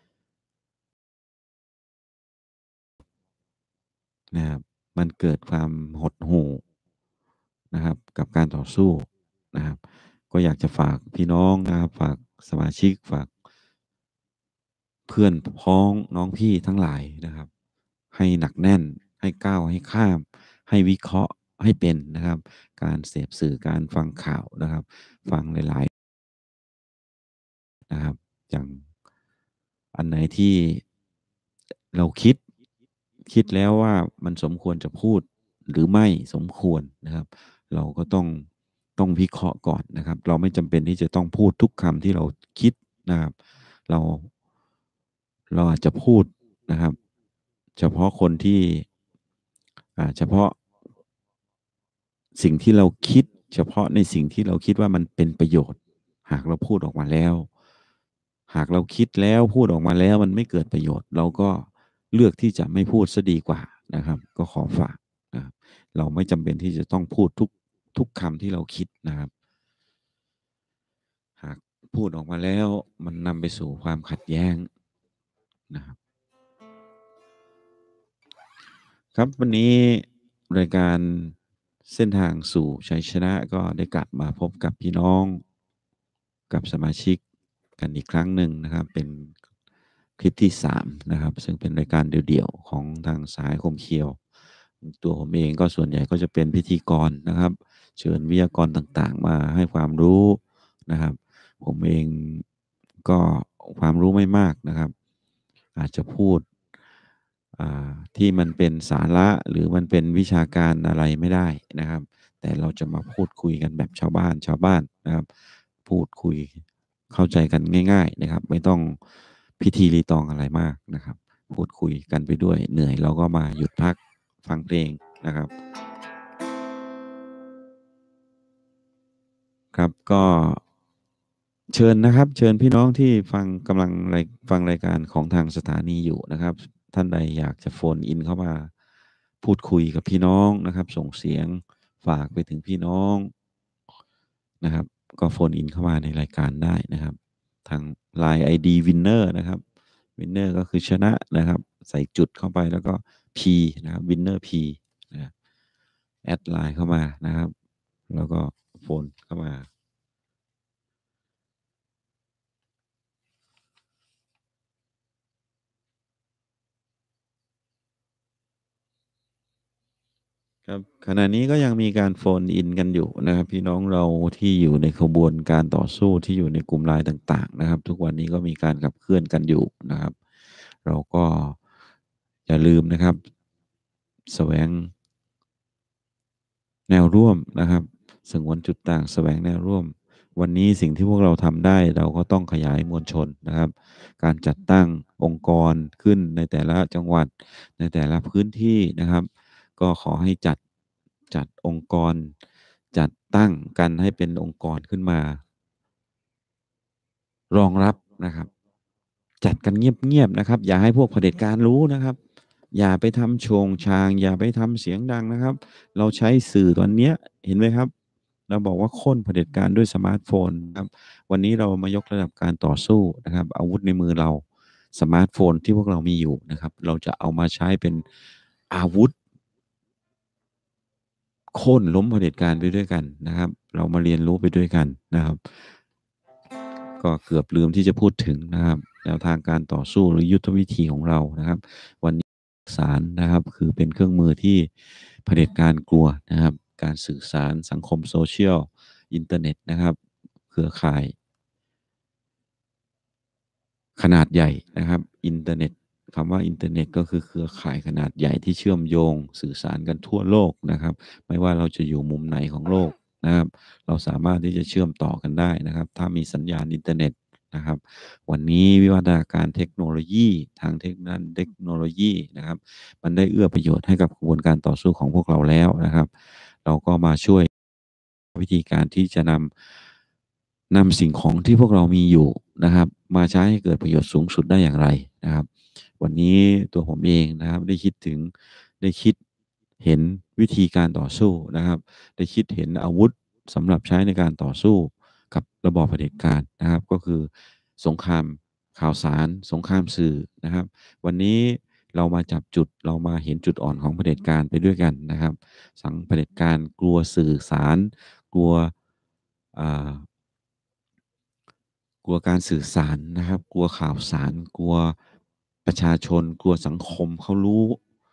Speaker 2: นะครับมันเกิดความหดหู่นะครับกับการต่อสู้นะครับก็อยากจะฝากพี่น้องนะครับฝากสมาชิกฝากเพื่อนพ้องน้องพี่ทั้งหลายนะครับให้หนักแน่นให้ก้าวให้ข้ามให้วิเคราะห์ให้เป็นนะครับการเสพสื่อการฟังข่าวนะครับฟังหลายๆนะครับอย่างอันไหนที่เราคิดคิดแล้วว่ามันสมควรจะพูดหรือไม่สมควรนะครับเราก็ต้องต้องวิเคราะห์ก่อนนะครับเราไม่จำเป็นที่จะต้องพูดทุกคำที่เราคิดนะครับเราเราอาจจะพูดนะครับเฉพาะคนที่อ่าเฉพาะสิ่งที่เราคิดเฉพาะในสิ่งที่เราคิดว่ามันเป็นประโยชน์หากเราพูดออกมาแล้วหากเราคิดแล้วพูดออกมาแล้วมันไม่เกิดประโยชน์เราก็เลือกที่จะไม่พูดซะดีกว่านะครับก็ขอฝากนะครับเราไม่จำเป็นที่จะต้องพูดทุกทุกคำที่เราคิดนะครับหากพูดออกมาแล้วมันนำไปสู่ความขัดแย้งนะครับครับวันนี้รายการเส้นทางสู่ชัยชนะก็ได้กลับมาพบกับพี่น้องกับสมาชิกกันอีกครั้งหนึ่งนะครับเป็นคลิปที่สามนะครับซึ่งเป็นรายการเดี่ยวๆของทางสายคมเขียวตัวผมเองก็ส่วนใหญ่ก็จะเป็นพิธีกรนะครับเชิญวิทยากรต่างๆมาให้ความรู้นะครับผมเองก็ความรู้ไม่มากนะครับอาจจะพูดที่มันเป็นสาระหรือมันเป็นวิชาการอะไรไม่ได้นะครับแต่เราจะมาพูดคุยกันแบบชาวบ้านชาวบ้านนะครับพูดคุยเข้าใจกันง่ายๆนะครับไม่ต้องพิธีรีตองอะไรมากนะครับพูดคุยกันไปด้วยเหนื่อยเราก็มาหยุดพักฟังเพลงนะครับครับก็เชิญนะครับเชิญพี่น้องที่ฟังกำลังฟังรายการของทางสถานีอยู่นะครับท่านใดอยากจะโฟนอินเข้ามาพูดคุยกับพี่น้องนะครับส่งเสียงฝากไปถึงพี่น้องนะครับก็โฟนอินเข้ามาในรายการได้นะครับทาง ไลน์ ไอ ดี Winner นะครับ Winner ก็คือชนะนะครับใส่จุดเข้าไปแล้วก็ P นะครับ Winner P นะแอดไลน์เข้ามานะครับแล้วก็โฟนเข้ามาครับขณะนี้ก็ยังมีการโฟนอินกันอยู่นะครับพี่น้องเราที่อยู่ในขบวนการต่อสู้ที่อยู่ในกลุ่มไลน์ต่างๆนะครับทุกวันนี้ก็มีการขับเคลื่อนกันอยู่นะครับเราก็อย่าลืมนะครับแสวงแนวร่วมนะครับสงวนจุดต่างแสวงแนวร่วมวันนี้สิ่งที่พวกเราทำได้เราก็ต้องขยายมวลชนนะครับการจัดตั้งองค์กรขึ้นในแต่ละจังหวัดในแต่ละพื้นที่นะครับก็ขอให้จัดจัดองค์กรจัดตั้งกันให้เป็นองค์กรขึ้นมารองรับนะครับจัดกันเงียบๆนะครับอย่าให้พวกเผด็จการรู้นะครับอย่าไปทำโชงชางอย่าไปทำเสียงดังนะครับเราใช้สื่อตอนเนี้ยเห็นไหมครับเราบอกว่าโค่นเผด็จการด้วยสมาร์ทโฟนนะครับวันนี้เรามายกระดับการต่อสู้นะครับอาวุธในมือเราสมาร์ทโฟนที่พวกเรามีอยู่นะครับเราจะเอามาใช้เป็นอาวุธโค่นล้มเผด็จการไปด้วยกันนะครับเรามาเรียนรู้ไปด้วยกันนะครับก็เกือบลืมที่จะพูดถึงนะครับแนวทางการต่อสู้หรือยุทธวิธีของเรานะครับวันนี้สารนะครับคือเป็นเครื่องมือที่เผด็จการกลัวนะครับการสื่อสารสังคมโซเชียลอินเทอร์เน็ตนะครับเครือข่ายขนาดใหญ่นะครับอินเทอร์เน็ตคำว่าอินเทอร์เน็ตก็คือเครือข่ายขนาดใหญ่ที่เชื่อมโยงสื่อสารกันทั่วโลกนะครับไม่ว่าเราจะอยู่มุมไหนของโลกนะครับเราสามารถที่จะเชื่อมต่อกันได้นะครับถ้ามีสัญญาณอินเทอร์เน็ตนะครับวันนี้วิวัฒนาการเทคโนโลยีทางเทคนั้นเทคโนโลยีนะครับมันได้เอื้อประโยชน์ให้กับกระบวนการต่อสู้ของพวกเราแล้วนะครับเราก็มาช่วยวิธีการที่จะนำนำสิ่งของที่พวกเรามีอยู่นะครับมาใช้ให้เกิดประโยชน์สูงสุดได้อย่างไรนะครับวันนี้ตัวผมเองนะครับได้คิดถึงได้คิดเห็นวิธีการต่อสู้นะครับได้คิดเห็นอาวุธสำหรับใช้ในการต่อสู้กับระบอบเผด็จการนะครับก็คือสงครามข่าวสารสงครามสื่อนะครับวันนี้เรามาจับจุดเรามาเห็นจุดอ่อนของเผด็จการไปด้วยกันนะครับสังเผด็จการกลัวสื่อสารกลัวอ่ากลัวการสื่อสารนะครับกลัวข่าวสารกลัวประชาชนกลัวสังคมเขารู้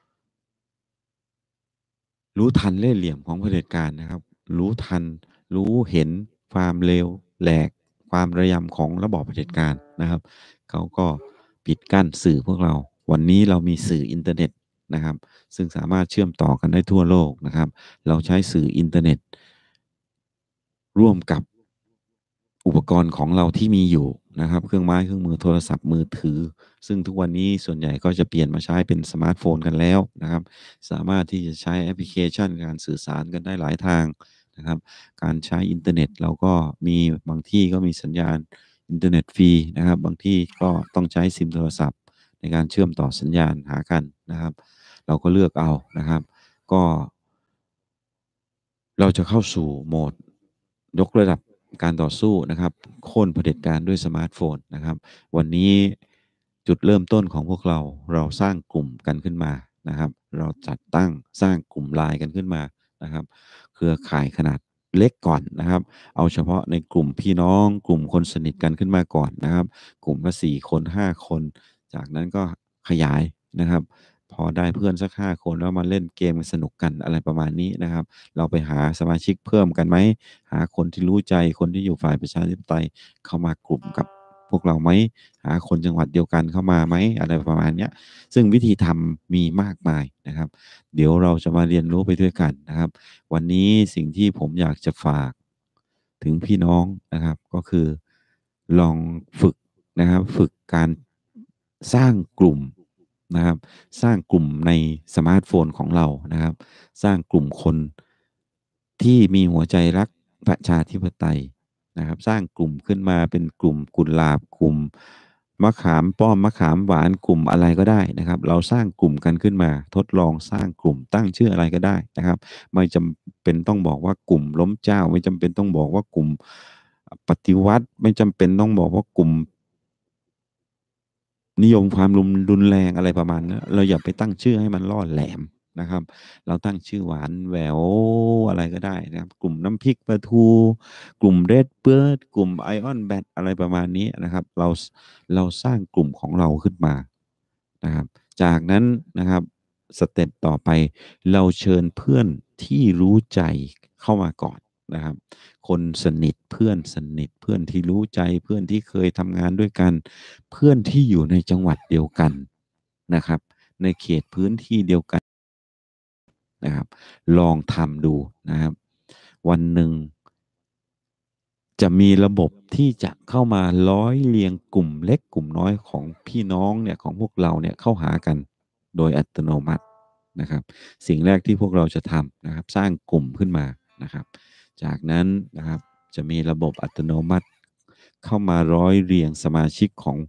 Speaker 2: รู้ทันเล่ห์เหลี่ยมของเผด็จการนะครับรู้ทันรู้เห็นความเลวแหลกความระยำของระบอบเผด็จการนะครับเขาก็ปิดกั้นสื่อพวกเราวันนี้เรามีสื่ออินเทอร์เน็ตนะครับซึ่งสามารถเชื่อมต่อกันได้ทั่วโลกนะครับเราใช้สื่ออินเทอร์เน็ตร่วมกับอุปกรณ์ของเราที่มีอยู่นะครับเครื่องไม้เครื่องมือโทรศัพท์มือถือซึ่งทุกวันนี้ส่วนใหญ่ก็จะเปลี่ยนมาใช้เป็นสมาร์ทโฟนกันแล้วนะครับสามารถที่จะใช้แอปพลิเคชันการสื่อสารกันได้หลายทางนะครับการใช้อินเทอร์เน็ตเราก็มีบางที่ก็มีสัญญาณอินเทอร์เน็ตฟรีนะครับบางที่ก็ต้องใช้ซิมโทรศัพท์ในการเชื่อมต่อสัญญาณหากันนะครับเราก็เลือกเอานะครับก็เราจะเข้าสู่โหมดยกระดับการต่อสู้นะครับโค่นเผด็จการด้วยสมาร์ทโฟนนะครับวันนี้จุดเริ่มต้นของพวกเราเราสร้างกลุ่มกันขึ้นมานะครับเราจัดตั้งสร้างกลุ่มไลน์กันขึ้นมานะครับเครือข่ายขนาดเล็กก่อนนะครับเอาเฉพาะในกลุ่มพี่น้องกลุ่มคนสนิทกันขึ้นมาก่อนนะครับกลุ่มละสี่คนห้าคนจากนั้นก็ขยายนะครับพอได้เพื่อนสักห้าคนแล้วมาเล่นเกมสนุกกันอะไรประมาณนี้นะครับเราไปหาสมาชิกเพิ่มกันไหมหาคนที่รู้ใจคนที่อยู่ฝ่ายประชาธิปไตยเข้ามากลุ่มกับพวกเราไหมหาคนจังหวัดเดียวกันเข้ามาไหมอะไรประมาณนี้ซึ่งวิธีทำมีมากมายนะครับเดี๋ยวเราจะมาเรียนรู้ไปด้วยกันนะครับวันนี้สิ่งที่ผมอยากจะฝากถึงพี่น้องนะครับก็คือลองฝึกนะครับฝึกการสร้างกลุ่มนะครับสร้างกลุ่มในสมาร์ทโฟนของเรานะครับสร้างกลุ่มคนที่มีหัวใจรักประชาธิปไตยนะครับสร้างกลุ่มขึ้นมาเป็นกลุ่มกุหลาบกลุ่มมะขามป้อมมะขามหวานกลุ่มอะไรก็ได้นะครับเราสร้างกลุ่มกันขึ้นมาทดลองสร้างกลุ่มตั้งชื่ออะไรก็ได้นะครับไม่จำเป็นต้องบอกว่ากลุ่มล้มเจ้าไม่จำเป็นต้องบอกว่ากลุ่มปฏิวัติไม่จำเป็นต้องบอกว่ากลุ่มนิยมความรุนรุนแรงอะไรประมาณนั้นเราอย่าไปตั้งชื่อให้มันล่อแหลมนะครับเราตั้งชื่อหวานแหววอะไรก็ได้นะครับกลุ่มน้ำพริกปลาทูกลุ่มเรดเบิร์ดกลุ่มไอออนแบทอะไรประมาณนี้นะครับเราเราสร้างกลุ่มของเราขึ้นมานะครับจากนั้นนะครับสเต็ปต่อไปเราเชิญเพื่อนที่รู้ใจเข้ามาก่อนนะครับคนสนิทเพื่อนสนิทเพื่อนที่รู้ใจเพื่อนที่เคยทำงานด้วยกันเพื่อนที่อยู่ในจังหวัดเดียวกันนะครับในเขตพื้นที่เดียวกันนะครับลองทำดูนะครับวันหนึ่งจะมีระบบที่จะเข้ามาร้อยเรียงกลุ่มเล็กกลุ่มน้อยของพี่น้องเนี่ยของพวกเราเนี่ยเข้าหากันโดยอัตโนมัตินะครับสิ่งแรกที่พวกเราจะทำนะครับสร้างกลุ่มขึ้นมานะครับจากนั้นนะครับจะมีระบบอัตโนมัติเข้ามาร้อยเรียงสมาชิกของ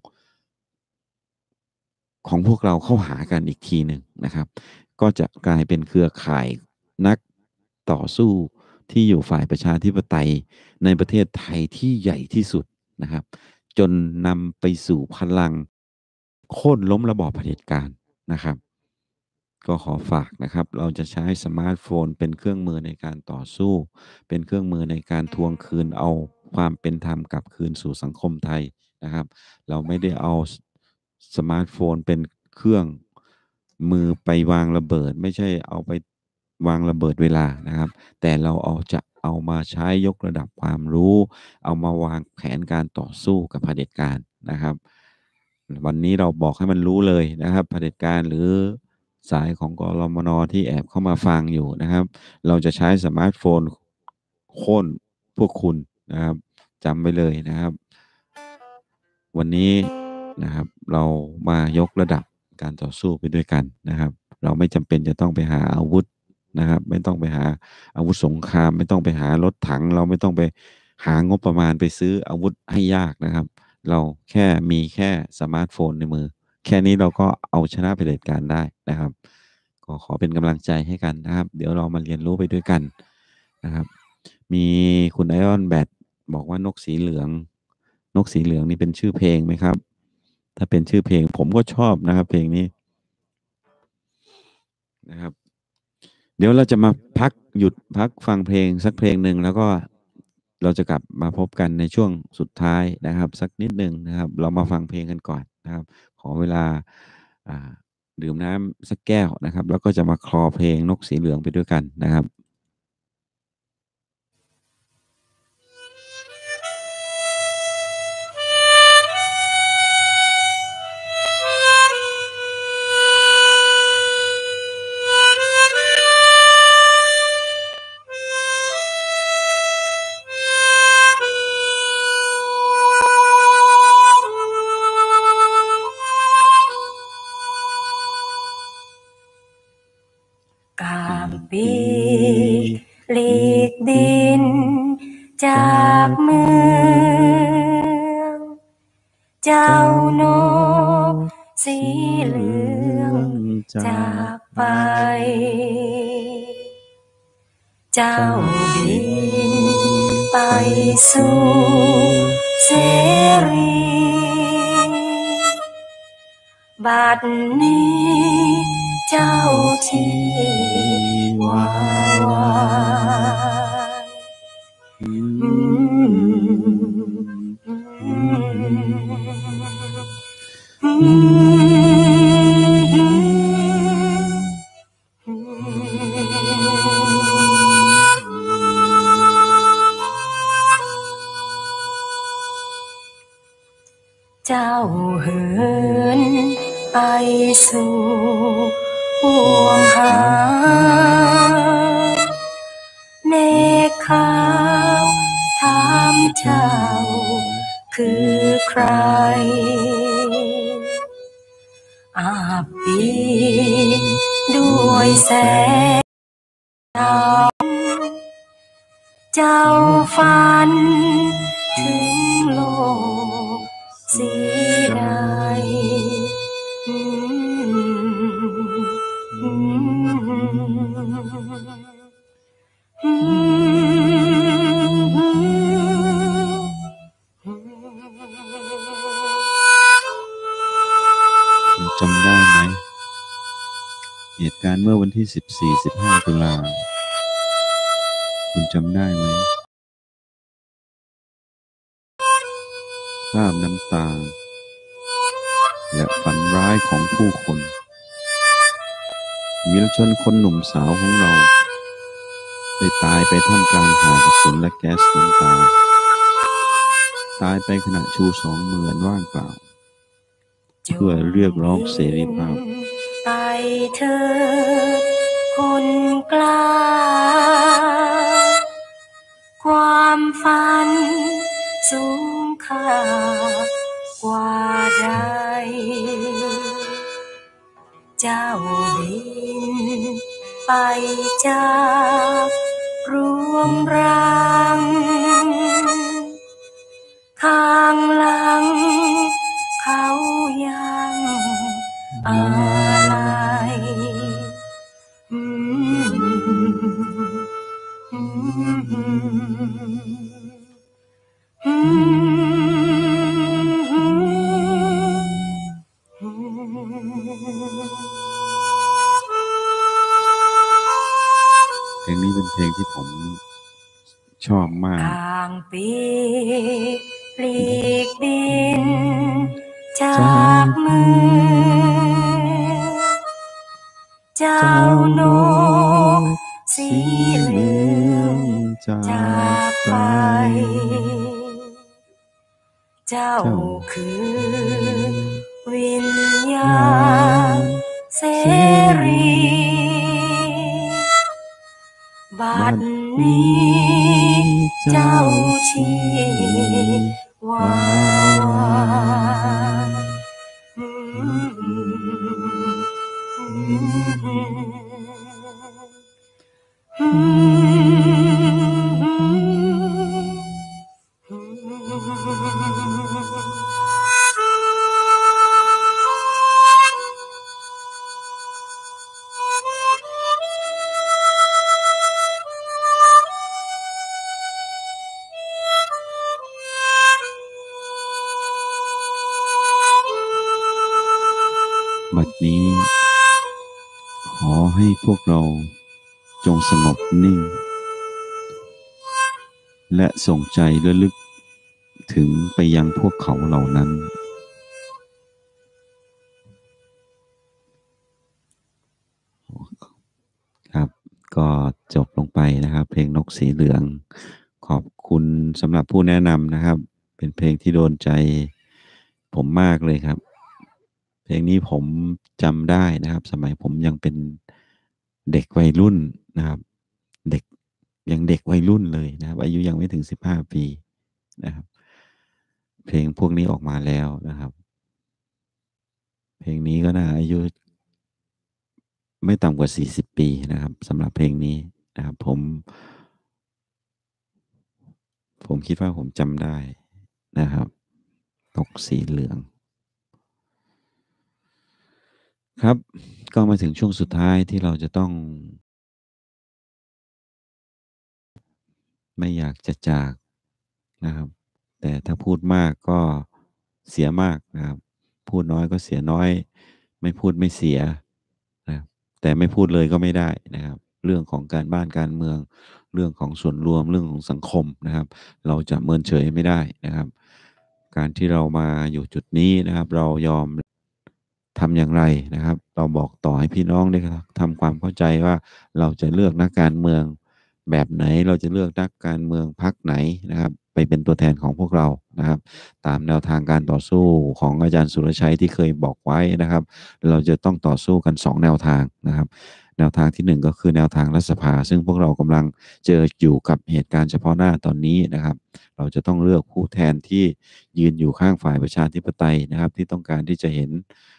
Speaker 2: ของพวกเราเข้าหากันอีกทีหนึ่งนะครับก็จะกลายเป็นเครือข่ายนักต่อสู้ที่อยู่ฝ่ายประชาธิปไตยในประเทศไทยที่ใหญ่ที่สุดนะครับจนนำไปสู่พลังโค่นล้มระบอบเผด็จการนะครับก็ขอฝากนะครับเราจะใช้สมาร์ทโฟนเป็นเครื่องมือในการต่อสู้เป็นเครื่องมือในการทวงคืนเอาความเป็นธรรมกลับคืนสู่สังคมไทยนะครับเราไม่ได้เอาสมาร์ทโฟนเป็นเครื่องมือไปวางระเบิดไม่ใช่เอาไปวางระเบิดเวลานะครับแต่เราเอาจะเอามาใช้ยกระดับความรู้เอามาวางแผนการต่อสู้กับเผด็จการนะครับวันนี้เราบอกให้มันรู้เลยนะครับเผด็จการหรือสายของกรมน.ที่แอบเข้ามาฟังอยู่นะครับเราจะใช้สมาร์ทโฟนโค่นพวกคุณนะครับจำไว้เลยนะครับวันนี้นะครับเรามายกระดับการต่อสู้ไปด้วยกันนะครับเราไม่จำเป็นจะต้องไปหาอาวุธนะครับไม่ต้องไปหาอาวุธสงครามไม่ต้องไปหารถถังเราไม่ต้องไปหางบประมาณไปซื้ออาวุธให้ยากนะครับเราแค่มีแค่สมาร์ทโฟนในมือแค่นี้เราก็เอาชนะเผด็จการได้นะครับก็ขอเป็นกำลังใจให้กันนะครับเดี๋ยวเรามาเรียนรู้ไปด้วยกันนะครับมีคุณไอออนแบทบอกว่านกสีเหลืองนกสีเหลืองนี่เป็นชื่อเพลงไหมครับถ้าเป็นชื่อเพลงผมก็ชอบนะครับเพลงนี้นะครับเดี๋ยวเราจะมาพักหยุดพักฟังเพลงสักเพลงหนึ่งแล้วก็เราจะกลับมาพบกันในช่วงสุดท้ายนะครับสักนิดหนึ่งนะครับเรามาฟังเพลงกันก่อนนะครับขอเวลาดื่มน้ำสักแก้วนะครับแล้วก็จะมาคลอเพลงนกสีเหลืองไปด้วยกันนะครับ
Speaker 4: ปีกหลีกดินจากเมืองเจ้านกสีเหลืองจากไปเจ้าบินไปสู่เสรีบัดนี้เจ้าที่วาวเจ้าเหินไปสู่ห่วงหาเนกขาวถามเจ้าคือใครอาบปีด้วยแสงดาวเจ้าฝันถึงโลกสีใด
Speaker 2: จำได้ไหมเหตุการณ์เมื่อวันที่สิบสี่ สิบห้าตุลาคุณจำได้ไหมภาพน้ำตาและฝันร้ายของผู้คนวีรชนคนหนุ่มสาวของเราได้ตายไปท่ามกลางหาดกระสุนและแก๊สน้ำตาตายไปขณะชูสองมืออันว่างเปล่าเพื่อเรียกร้องเสรีภาพ
Speaker 4: ไปเถิดคนกล้าความฝันสูงค่ากว่าใดเจ้าบินไปจากรวงรังข้างหลังเขายังอะไร
Speaker 2: เพลงนี้เป็นเพลงที่ผมชอบมาก
Speaker 4: ทางปีปลีกบินจากมือเจ้านกสีเหลืองจากไปเจ้าคือวิญญาณเสรีบัดนี้เจ้าชีวา
Speaker 2: บัดนี้ขอให้พวกเราจงสงบนิ่งและส่งใจระลึกถึงไปยังพวกเขาเหล่านั้นครับก็จบลงไปนะครับเพลงนกสีเหลืองขอบคุณสำหรับผู้แนะนำนะครับเป็นเพลงที่โดนใจผมมากเลยครับเพลงนี้ผมจำได้นะครับสมัยผมยังเป็นเด็กวัยรุ่นนะครับเด็กยังเด็กวัยรุ่นเลยนะครับอายุยังไม่ถึงสิบห้าปีนะครับเพลงพวกนี้ออกมาแล้วนะครับเพลงนี้ก็น่าอายุไม่ต่ำกว่าสี่สิบปีนะครับสำหรับเพลงนี้นะครับผมผมคิดว่าผมจำได้นะครับนกสีเหลืองครับก็มาถึงช่วงสุดท้ายที่เราจะต้องไม่อยากจะจากนะครับแต่ถ้าพูดมากก็เสียมากนะครับพูดน้อยก็เสียน้อยไม่พูดไม่เสียนะแต่ไม่พูดเลยก็ไม่ได้นะครับเรื่องของการบ้านการเมืองเรื่องของส่วนรวมเรื่องของสังคมนะครับเราจะเมินเฉยไม่ได้นะครับการที่เรามาอยู่จุดนี้นะครับเรายอมทำอย่างไรนะครับเราบอกต่อให้พี่น้องได้ทำความเข้าใจว่าเราจะเลือกนักการเมืองแบบไหนเราจะเลือกนักการเมืองพรรคไหนนะครับไปเป็นตัวแทนของพวกเรานะครับตามแนวทางการต่อสู้ของอาจารย์สุรชัยที่เคยบอกไว้นะครับเราจะต้องต่อสู้กันสองแนวทางนะครับแนวทางที่หนึ่งก็คือแนวทางรัฐสภาซึ่งพวกเรากำลังเจออยู่กับเหตุการณ์เฉพาะหน้าตอนนี้นะครับเราจะต้องเลือกผู้แทนที่ยืนอยู่ข้างฝ่ายประชาธิปไตยนะครับที่ต้องการที่จะเห็น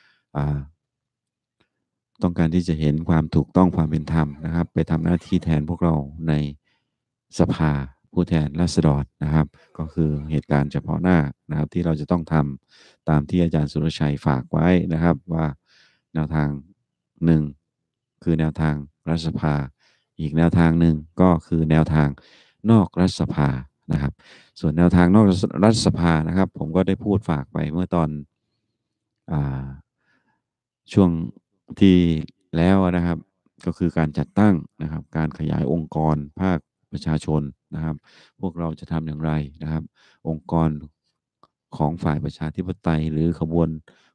Speaker 2: ต้องการที่จะเห็นความถูกต้องความเป็นธรรมนะครับไปทำหน้าที่แทนพวกเราในสภาผู้แทนราษฎรนะครับก็คือเหตุการณ์เฉพาะหน้านะครับที่เราจะต้องทำตามที่อาจารย์สุรชัยฝากไว้นะครับว่าแนวทางหนึ่งคือแนวทางรัฐสภาอีกแนวทางหนึ่งก็คือแนวทางนอกรัฐสภานะครับส่วนแนวทางนอกรัฐสภานะครับผมก็ได้พูดฝากไปเมื่อตอนอ่าช่วงที่แล้วนะครับก็คือการจัดตั้งนะครับการขยายองค์กรภาคประชาชนนะครับพวกเราจะทำอย่างไรนะครับองค์กรของฝ่ายประชาธิปไตยหรือขบวน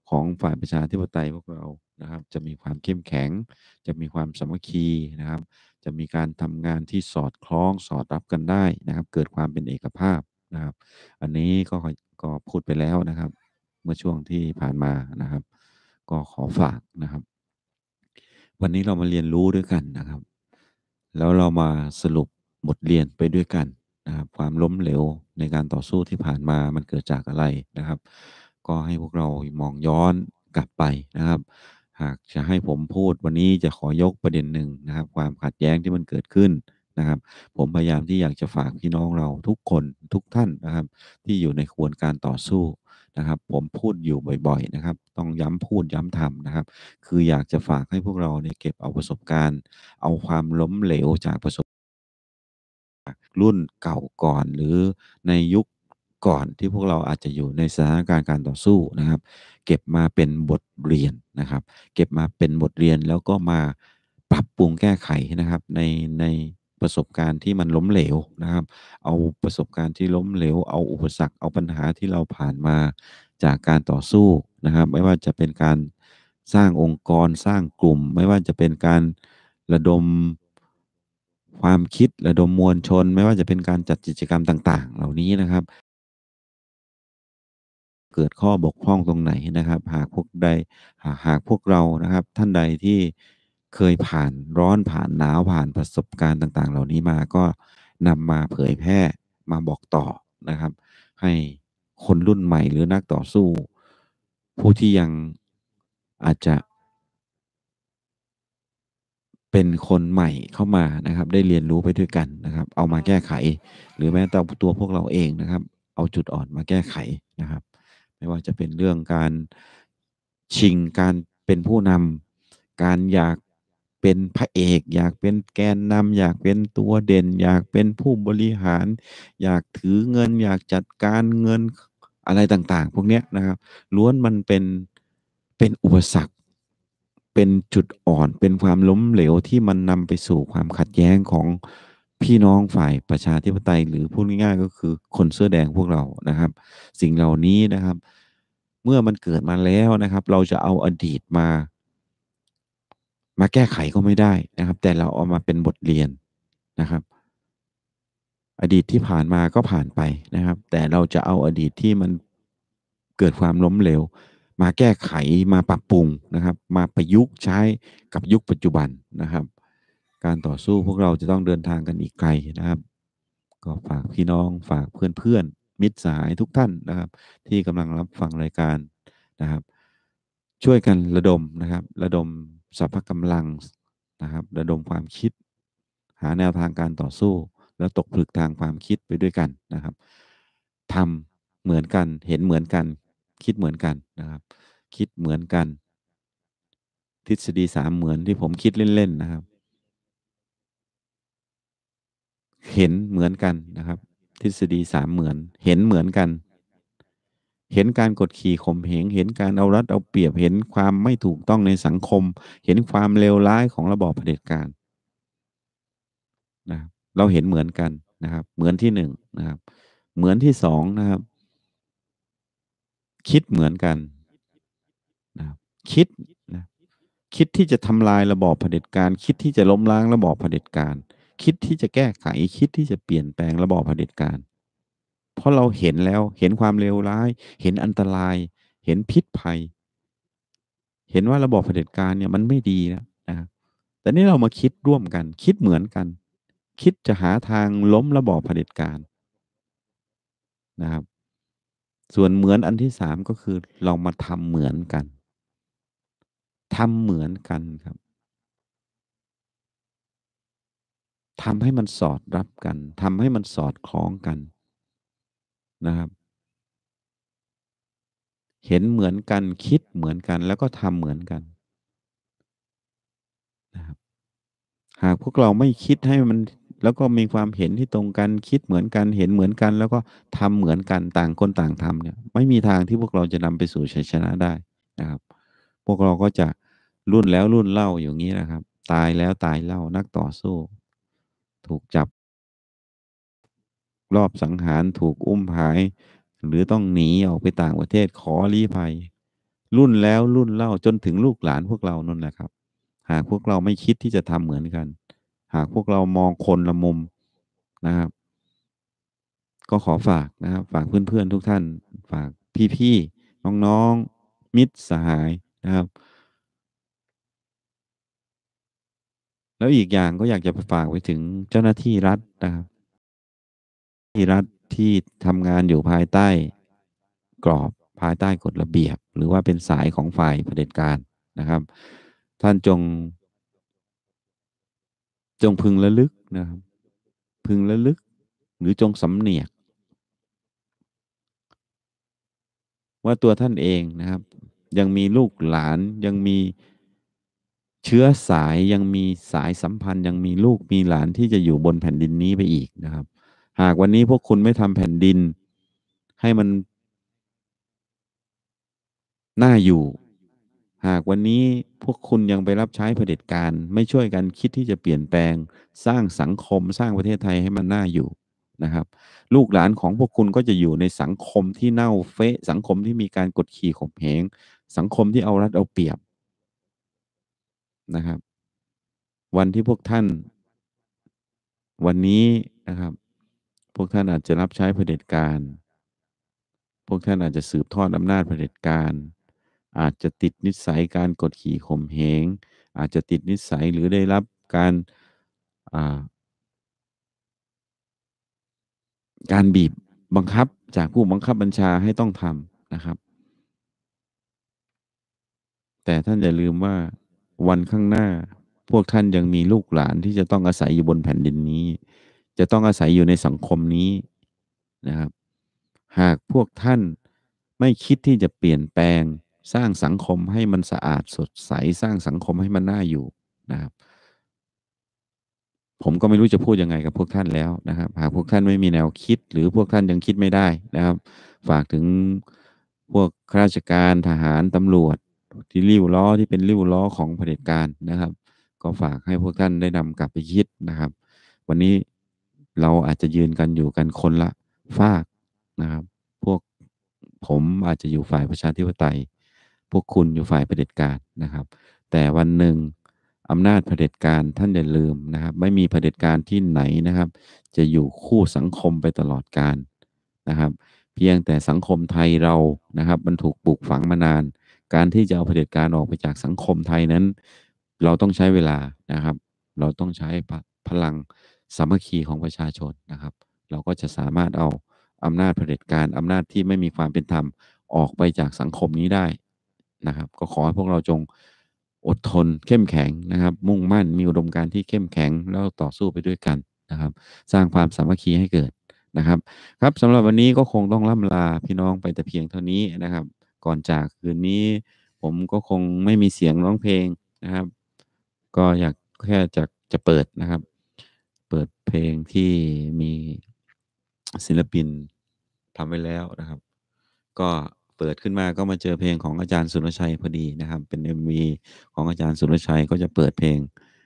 Speaker 2: ของฝ่ายประชาธิปไตยพวกเรานะครับจะมีความเข้มแข็งจะมีความสามัคคีนะครับจะมีการทำงานที่สอดคล้องสอดรับกันได้นะครับเกิดความเป็นเอกภาพนะครับอันนี้ก็ก็พูดไปแล้วนะครับเมื่อช่วงที่ผ่านมานะครับก็ขอฝากนะครับวันนี้เรามาเรียนรู้ด้วยกันนะครับแล้วเรามาสรุปบทเรียนไปด้วยกันนะครับความล้มเหลวในการต่อสู้ที่ผ่านมามันเกิดจากอะไรนะครับก็ให้พวกเรามองย้อนกลับไปนะครับหากจะให้ผมพูดวันนี้จะขอยกประเด็นหนึ่งนะครับความขัดแย้งที่มันเกิดขึ้นนะครับผมพยายามที่อยากจะฝากพี่น้องเราทุกคนทุกท่านนะครับที่อยู่ในขบวนการต่อสู้นะครับผมพูดอยู่บ่อยๆนะครับต้องย้ำพูดย้ำทำนะครับคืออยากจะฝากให้พวกเราเนี่ยเก็บเอาประสบการณ์เอาความล้มเหลวจากประสบรุ่นเก่าก่อนหรือในยุคก่อนที่พวกเราอาจจะอยู่ในสถานการณ์การต่อสู้นะครับเก็บมาเป็นบทเรียนนะครับเก็บมาเป็นบทเรียนแล้วก็มาปรับปรุงแก้ไขนะครับในในประสบการณ์ที่มันล้มเหลวนะครับเอาประสบการณ์ที่ล้มเหลวเอาอุปสรรคเอาปัญหาที่เราผ่านมาจากการต่อสู้นะครับไม่ว่าจะเป็นการสร้างองค์กรสร้างกลุ่มไม่ว่าจะเป็นการระดมความคิดระดมมวลชนไม่ว่าจะเป็นการจัดกิจกรรมต่างๆเหล่านี้นะครับเกิดข้อบกพร่องตรงไหนนะครับหากพวกใดหากพวกเรานะครับท่านใดที่เคยผ่านร้อนผ่านหนาวผ่านประสบการณ์ต่างๆเหล่านี้มาก็นำมาเผยแพร่มาบอกต่อนะครับให้คนรุ่นใหม่หรือนักต่อสู้ผู้ที่ยังอาจจะเป็นคนใหม่เข้ามานะครับได้เรียนรู้ไปด้วยกันนะครับเอามาแก้ไขหรือแม้แต่ตัวพวกเราเองนะครับเอาจุดอ่อนมาแก้ไขนะครับไม่ว่าจะเป็นเรื่องการชิงการเป็นผู้นำการอยากเป็นพระเอกอยากเป็นแกนนำอยากเป็นตัวเด่นอยากเป็นผู้บริหารอยากถือเงินอยากจัดการเงินอะไรต่างๆพวกนี้นะครับล้วนมันเป็นเป็นอุปสรรคเป็นจุดอ่อนเป็นความล้มเหลวที่มันนำไปสู่ความขัดแย้งของพี่น้องฝ่ายประชาธิปไตยหรือพูดง่ายๆก็คือคนเสื้อแดงพวกเรานะครับสิ่งเหล่านี้นะครับเมื่อมันเกิดมาแล้วนะครับเราจะเอาอดีตมามาแก้ไขก็ไม่ได้นะครับแต่เราเอามาเป็นบทเรียนนะครับอดีตที่ผ่านมาก็ผ่านไปนะครับแต่เราจะเอาอดีตที่มันเกิดความล้มเหลวมาแก้ไขมาปรับปรุงนะครับมาประยุกต์ใช้กับยุคปัจจุบันนะครับการต่อสู้พวกเราจะต้องเดินทางกันอีกไกลนะครับก็ฝากพี่น้องฝากเพื่อนๆมิตรสหายทุกท่านนะครับที่กำลังรับฟังรายการนะครับช่วยกันระดมนะครับระดมสรรพกำลังนะครับระดมความคิดหาแนวทางการต่อสู้แล้วตกผลึกทางความคิดไปด้วยกันนะครับทำเหมือนกันเห็นเหมือนกันคิดเหมือนกันนะครับคิดเหมือนกันทฤษฎีสามเหมือนที่ผมคิดเล่นๆนะครับเห็นเหมือนกันนะครับทฤษฎีสามเหมือนเห็นเหมือนกันเห็นการกดขี่ข่มเหงเห็นการเอารัดเอาเปรียบเห็นความไม่ถูกต้องในสังคมเห็นความเลวร้ายของระบอบเผด็จการนะครับเราเห็นเหมือนกันนะครับเหมือนที่หนึ่งนะครับเหมือนที่สองนะครับคิดเหมือนกันนะครับคิดนะคิดที่จะทำลายระบอบเผด็จการคิดที่จะล้มล้างระบอบเผด็จการคิดที่จะแก้ไขคิดที่จะเปลี่ยนแปลงระบอบเผด็จการเพราะเราเห็นแล้วเห็นความเลวร้ายเห็นอันตรายเห็นพิษภัยเห็นว่าระบอบเผด็จการเนี่ยมันไม่ดีนะนะครับแต่นี่เรามาคิดร่วมกันคิดเหมือนกันคิดจะหาทางล้มระบอบเผด็จการนะครับส่วนเหมือนอันที่สามก็คือเรามาทำเหมือนกันทำเหมือนกันครับทำให้มันสอดรับกันทำให้มันสอดคล้องกันนะครับเห็นเหมือนกันคิดเหมือนกันแล้วก็ทำเหมือนกันนะครับหากพวกเราไม่คิดให้มันแล้วก็มีความเห็นที่ตรงกันคิดเหมือนกันเห็นเหมือนกันแล้วก็ทำเหมือนกันต่างคนต่างทำเนี่ยไม่มีทางที่พวกเราจะนำไปสู่ชัยชนะได้นะครับพวกเราก็จะรุ่นแล้วรุ่นเล่าอย่างนี้นะครับตายแล้วตายเล่านักต่อสู้ถูกจับรอบสังหารถูกอุ้มหายหรือต้องหนีออกไปต่างประเทศขอลี้ภัยรุ่นแล้วรุ่นเล่าจนถึงลูกหลานพวกเรานั่นแหละครับหากพวกเราไม่คิดที่จะทำเหมือนกันหากพวกเรามองคนละมุมนะครับก็ขอฝากนะครับฝากเพื่อนๆทุกท่านฝากพี่ๆน้องๆมิตรสหายนะครับแล้วอีกอย่างก็อยากจะฝากไปถึงเจ้าหน้าที่รัฐนะครับที่รัฐที่ทำงานอยู่ภายใต้กรอบภายใต้กฎระเบียบหรือว่าเป็นสายของฝ่ายเผด็จการนะครับท่านจงจงพึงระลึกนะครับพึงระลึกหรือจงสำเนียกว่าตัวท่านเองนะครับยังมีลูกหลานยังมีเชื้อสายยังมีสายสัมพันธ์ยังมีลูกมีหลานที่จะอยู่บนแผ่นดินนี้ไปอีกนะครับหากวันนี้พวกคุณไม่ทำแผ่นดินให้มันน่าอยู่หากวันนี้พวกคุณยังไปรับใช้เผด็จการไม่ช่วยกันคิดที่จะเปลี่ยนแปลงสร้างสังคมสร้างประเทศไทยให้มันน่าอยู่นะครับลูกหลานของพวกคุณก็จะอยู่ในสังคมที่เน่าเฟะสังคมที่มีการกดขี่ข่มเหงสังคมที่เอารัดเอาเปรียบนะครับวันที่พวกท่านวันนี้นะครับพวกท่านอาจจะรับใช้เผด็จการพวกท่านอาจจะสืบทอดอำนาจเผด็จการอาจจะติดนิสัยการกดขี่ข่มเหงอาจจะติดนิสัยหรือได้รับการอ่าการบีบบังคับจากผู้บังคับบัญชาให้ต้องทำนะครับแต่ท่านอย่าลืมว่าวันข้างหน้าพวกท่านยังมีลูกหลานที่จะต้องอาศัยอยู่บนแผ่นดินนี้จะต้องอาศัยอยู่ในสังคมนี้นะครับหากพวกท่านไม่คิดที่จะเปลี่ยนแปลงสร้างสังคมให้มันสะอาดสดใสสร้างสังคมให้มันน่าอยู่นะครับผมก็ไม่รู้จะพูดยังไงกับพวกท่านแล้วนะครับหากพวกท่านไม่มีแนวคิดหรือพวกท่านยังคิดไม่ได้นะครับฝากถึงพวกข้าราชการทหารตำรวจที่ริ้วล้อที่เป็นริ้วล้อของเผด็จการนะครับก็ฝากให้พวกท่านได้นำกลับไปคิดนะครับวันนี้เราอาจจะยืนกันอยู่กันคนละฝากนะครับพวกผมอาจจะอยู่ฝ่ายประชาธิปไตยพวกคุณอยู่ฝ่ายเผด็จการนะครับแต่วันหนึ่งอำนาจเผด็จการท่านอย่าลืมนะครับไม่มีเผด็จการที่ไหนนะครับจะอยู่คู่สังคมไปตลอดกาลนะครับเพียงแต่สังคมไทยเรานะครับมันถูกปลูกฝังมานานการที่จะเอาเผด็จการออกไปจากสังคมไทยนั้นเราต้องใช้เวลานะครับเราต้องใช้พลังสามัคคีของประชาชนนะครับเราก็จะสามารถเอาอำนาจเผด็จการอำนาจที่ไม่มีความเป็นธรรมออกไปจากสังคมนี้ได้นะครับก็ขอให้พวกเราจงอดทนเข้มแข็งนะครับมุ่งมั่นมีอุดมการณ์ที่เข้มแข็งแล้วต่อสู้ไปด้วยกันนะครับสร้างความสามัคคีให้เกิดนะครับครับสำหรับวันนี้ก็คงต้องล่ำลาพี่น้องไปแต่เพียงเท่านี้นะครับก่อนจากคืนนี้ผมก็คงไม่มีเสียงร้องเพลงนะครับก็อยากแค่จะจะเปิดนะครับเปิดเพลงที่มีศิลปินทำไว้แล้วนะครับก็เปิดขึ้นมาก็มาเจอเพลงของอาจารย์สุรชัยพอดีนะครับเป็น เอ็ม วี ของอาจารย์สุรชัยก็จะเปิดเพลง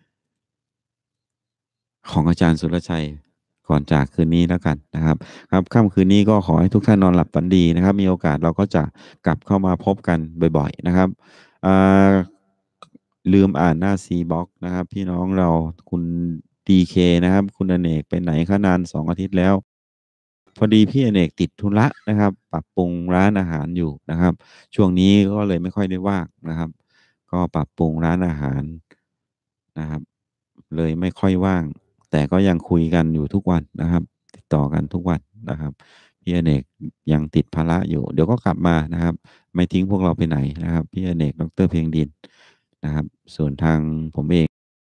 Speaker 2: ของอาจารย์สุรชัยก่อนจากคืนนี้แล้วกันนะครับครับค่ำคืนนี้ก็ขอให้ทุกท่านนอนหลับฝันดีนะครับมีโอกาสเราก็จะกลับเข้ามาพบกันบ่อยๆนะครับอ่าลืมอ่านหน้า ซี บ็อกซ์ นะครับพี่น้องเราคุณ ดี เค นะครับคุณอเนกไปไหนคะนานสองอาทิตย์แล้วพอดีพี่อเนกติดธุระนะครับปรับปรุงร้านอาหารอยู่นะครับช่วงนี้ก็เลยไม่ค่อยได้ว่างนะครับก็ปรับปรุงร้านอาหารนะครับเลยไม่ค่อยว่างแต่ก็ยังคุยกันอยู่ทุกวันนะครับติดต่อกันทุกวันนะครับพี่อเนกยังติดภาระอยู่เดี๋ยวก็กลับมานะครับไม่ทิ้งพวกเราไปไหนนะครับพี่อเนกดรเพียงดินนะครับส่วนทางผมเอง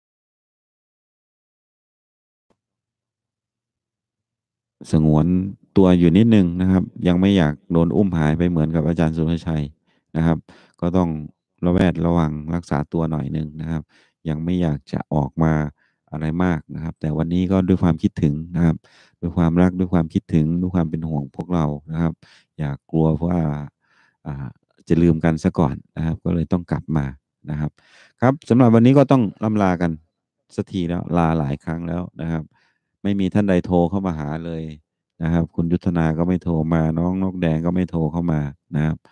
Speaker 2: สงวนตัวอยู่นิดนึงนะครับยังไม่อยากโดนอุ้มหายไปเหมือนกับอาจารย์สุรชัยนะครับก็ต้องระแวดระวังรักษาตัวหน่อยนึงนะครับยังไม่อยากจะออกมาอะไรมากนะครับแต่วันนี้ก็ด้วยความคิดถึงนะครับด้วยความรักด้วยความคิดถึงด้วยความเป็นห่วงพวกเรานะครับอยากกลัวว่าอ่าจะลืมกันซะก่อนนะครับก็เลยต้องกลับมานะครับครับสำหรับวันนี้ก็ต้องล่ำลากันสักทีแล้วลาหลายครั้งแล้วนะครับไม่มีท่านใดโทรเข้ามาหาเลยนะครับคุณยุทธนาก็ไม่โทรมาน้องนกแดงก็ไม่โทรเข้ามานะครับ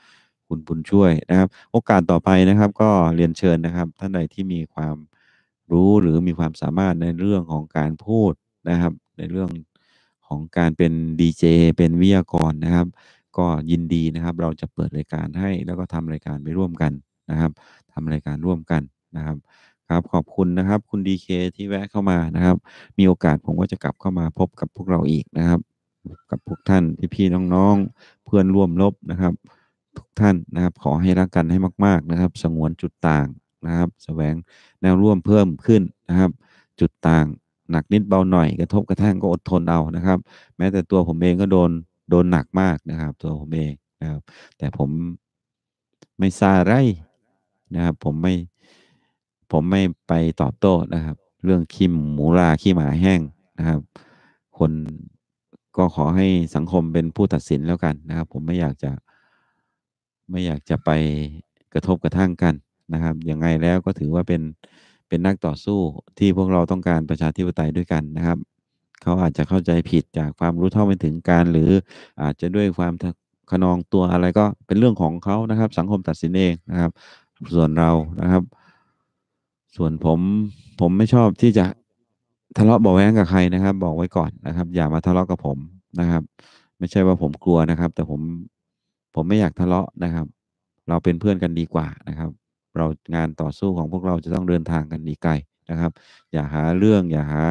Speaker 2: คุณบุญช่วยนะครับโอกาสต่อไปนะครับก็เรียนเชิญนะครับท่านใดที่มีความรู้หรือมีความสามารถในเรื่องของการพูดนะครับในเรื่องของการเป็นดีเจเป็นวิทยากรนะครับก็ยินดีนะครับเราจะเปิดรายการให้แล้วก็ทำรายการไปร่วมกันนะครับทำรายการร่วมกันนะครับครับขอบคุณนะครับคุณดีเคที่แวะเข้ามานะครับมีโอกาสผมก็จะกลับเข้ามาพบกับพวกเราอีกนะครับกับพวกท่านพี่ๆน้องๆเพื่อนร่วมรบนะครับทุกท่านนะครับขอให้รักกันให้มากๆนะครับสงวนจุดต่างนะครับแสวงแนวร่วมเพิ่มขึ้นนะครับจุดต่างหนักนิดเบาหน่อยกระทบกระทั่งก็อดทนเอานะครับแม้แต่ตัวผมเองก็โดนโดนหนักมากนะครับตัวผมเองนะครับแต่ผมไม่ซาไรนะครับผมไม่ผมไม่ไปตอบโต้นะครับเรื่องขี้หมูราขี้หมาแห้งนะครับคนก็ขอให้สังคมเป็นผู้ตัดสินแล้วกันนะครับผมไม่อยากจะไม่อยากจะไปกระทบกระทั่งกันนะครับยังไงแล้วก็ถือว่าเป็นเป็นนักต่อสู้ที่พวกเราต้องการประชาธิปไตยด้วยกันนะครับเขาอาจจะเข้าใจผิดจากความรู้เท่าไม่ถึงการหรืออาจจะด้วยความขนองตัวอะไรก็เป็นเรื่องของเขานะครับสังคมตัดสินเองนะครับส่วนเรานะครับส่วนผมผมไม่ชอบที่จะทะเลาะเบาะแว้งกับใครนะครับบอกไว้ก่อนนะครับอย่ามาทะเลาะกับผมนะครับไม่ใช่ว่าผมกลัวนะครับแต่ผมผมไม่อยากทะเลาะนะครับเราเป็นเพื่อนกันดีกว่านะครับเรางานต่อสู้ของพวกเราจะต้องเดินทางกันดีไกลนะครับอย่าหาเรื่องอย่าหา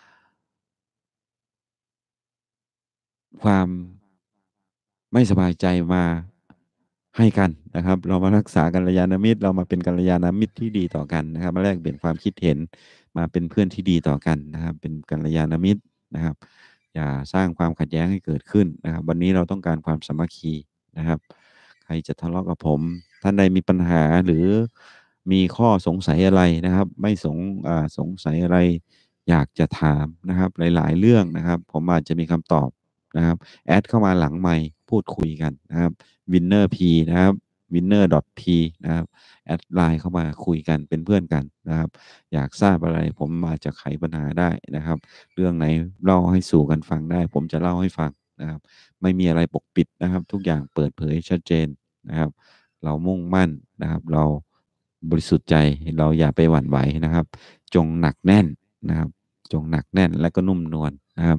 Speaker 2: ความไม่สบายใจมาให้กันนะครับเรามารักษากัลยาณมิตรเรามาเป็นกัลยาณมิตรที่ดีต่อกันนะครับมาแลกเปลี่ยนความคิดเห็นมาเป็นเพื่อนที่ดีต่อกันนะครับเป็นกัลยาณมิตรนะครับอย่าสร้างความขัดแย้งให้เกิดขึ้นนะครับวันนี้เราต้องการความสามัคคีนะครับใครจะทะเลาะกับผมท่านใดมีปัญหาหรือมีข้อสงสัยอะไรนะครับไม่สงอ่าสงสัยอะไรอยากจะถามนะครับหลายๆเรื่องนะครับผมอาจจะมีคำตอบนะครับแอดเข้ามาหลังไมค์พูดคุยกันนะครับ winner p นะครับ winner p นะครับแอดไลน์เข้ามาคุยกันเป็นเพื่อนกันนะครับอยากทราบอะไรผมอาจจะไขปัญหาได้นะครับเรื่องไหนเล่าให้สู่กันฟังได้ผมจะเล่าให้ฟังนะครับไม่มีอะไรปกปิดนะครับทุกอย่างเปิดเผยชัดเจนนะครับเรามุ่งมั่นนะครับเราบริสุทธิ์ใจเราอย่าไปหวั่นไหวนะครับจงหนักแน่นนะครับจงหนักแน่นและก็นุ่มนวลนะครับ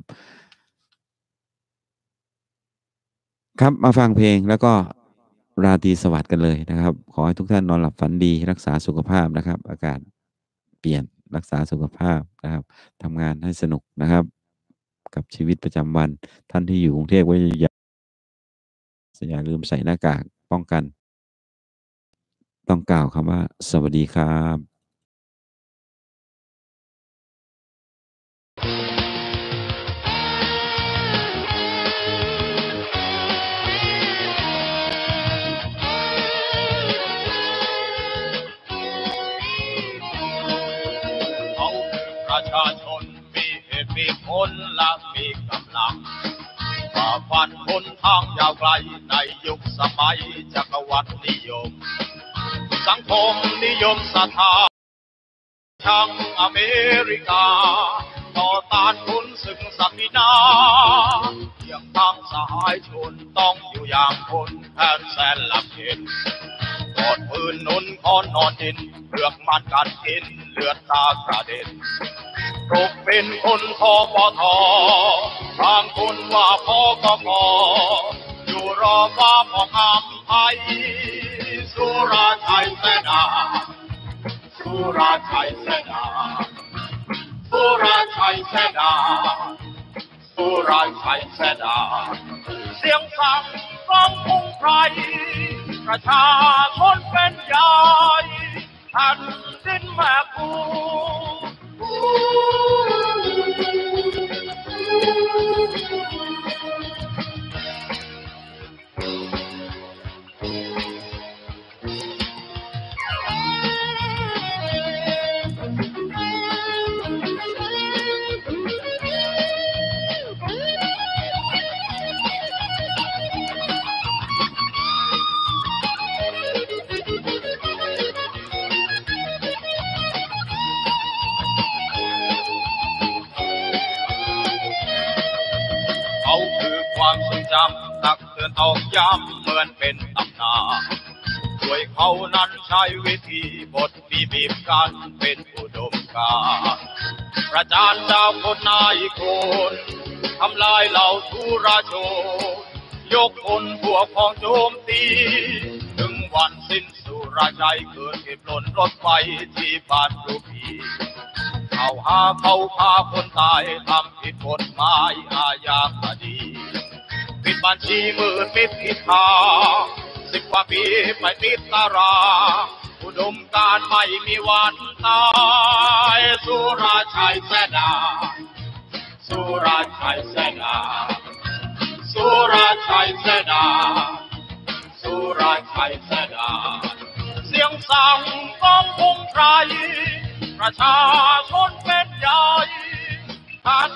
Speaker 2: ครับมาฟังเพลงแล้วก็ราตรีสวัสดิ์กันเลยนะครับขอให้ทุกท่านนอนหลับฝันดีรักษาสุขภาพนะครับอากาศเปลี่ยนรักษาสุขภาพนะครับทำงานให้สนุกนะครับกับชีวิตประจำวันท่านที่อยู่กรุงเทพก็อย่าอย่าลืมใส่หน้ากากป้องกันต้องกล่าวคำว่าสวัสดีครับ
Speaker 5: ประชาชนมีเหตุมีผลและมีกำลังฝ่าฟันหนทางยาวไกลในยุคสมัยจักรวรรดินิยมสังคมนิยมสถาทางอเมริกาต่อต้านคุณศึกศักดินาเพียงทางสหายชนต้องอยู่อย่างคนแค้นแสนลำเค็ญกอดปืนนุนคอนนอนดินเลือกมันการกินเลือดตากระเด็นปลุกเป็นคนทอปททางคนว่าพอกพอยู่รอฟ้าพองามไทยสุราชัยเสนาสุราชัยเสนาสุราชัยเสนาสุราชัยเสนาเสียงสั่งก้องพุ่งไพรประชาชนเป็นใหญ่แผ่นดินแม่กูความทรงจำตักเตือนตอกย้ำเหมือนเป็นตำนานด้วยเขานั้นใช้วิธีบทบีบีบกันเป็นอุดมการณ์ประจานเจ้าคนนายคนทำลายเหล่าทุราโชนยกคนพวกของโจมตีถึงวันสิ้นสุราใจเกิดเหตุปล้นรถไฟที่บ้านรูปีเขาหาเขาพาคนตายทำผิดกฎหมายอาญาคดีปิดบัญชีมือปิดทิศทางสิบกว่าปีไปติดตารางอุดมการณ์ไม่มีวันตายสุราชัยแสดาสุราชัยแสดาสุราชัยแสดาสุราชัยแสดาเสียงสั่งของพงไพรประชาชนเป็นใหญ่ทาน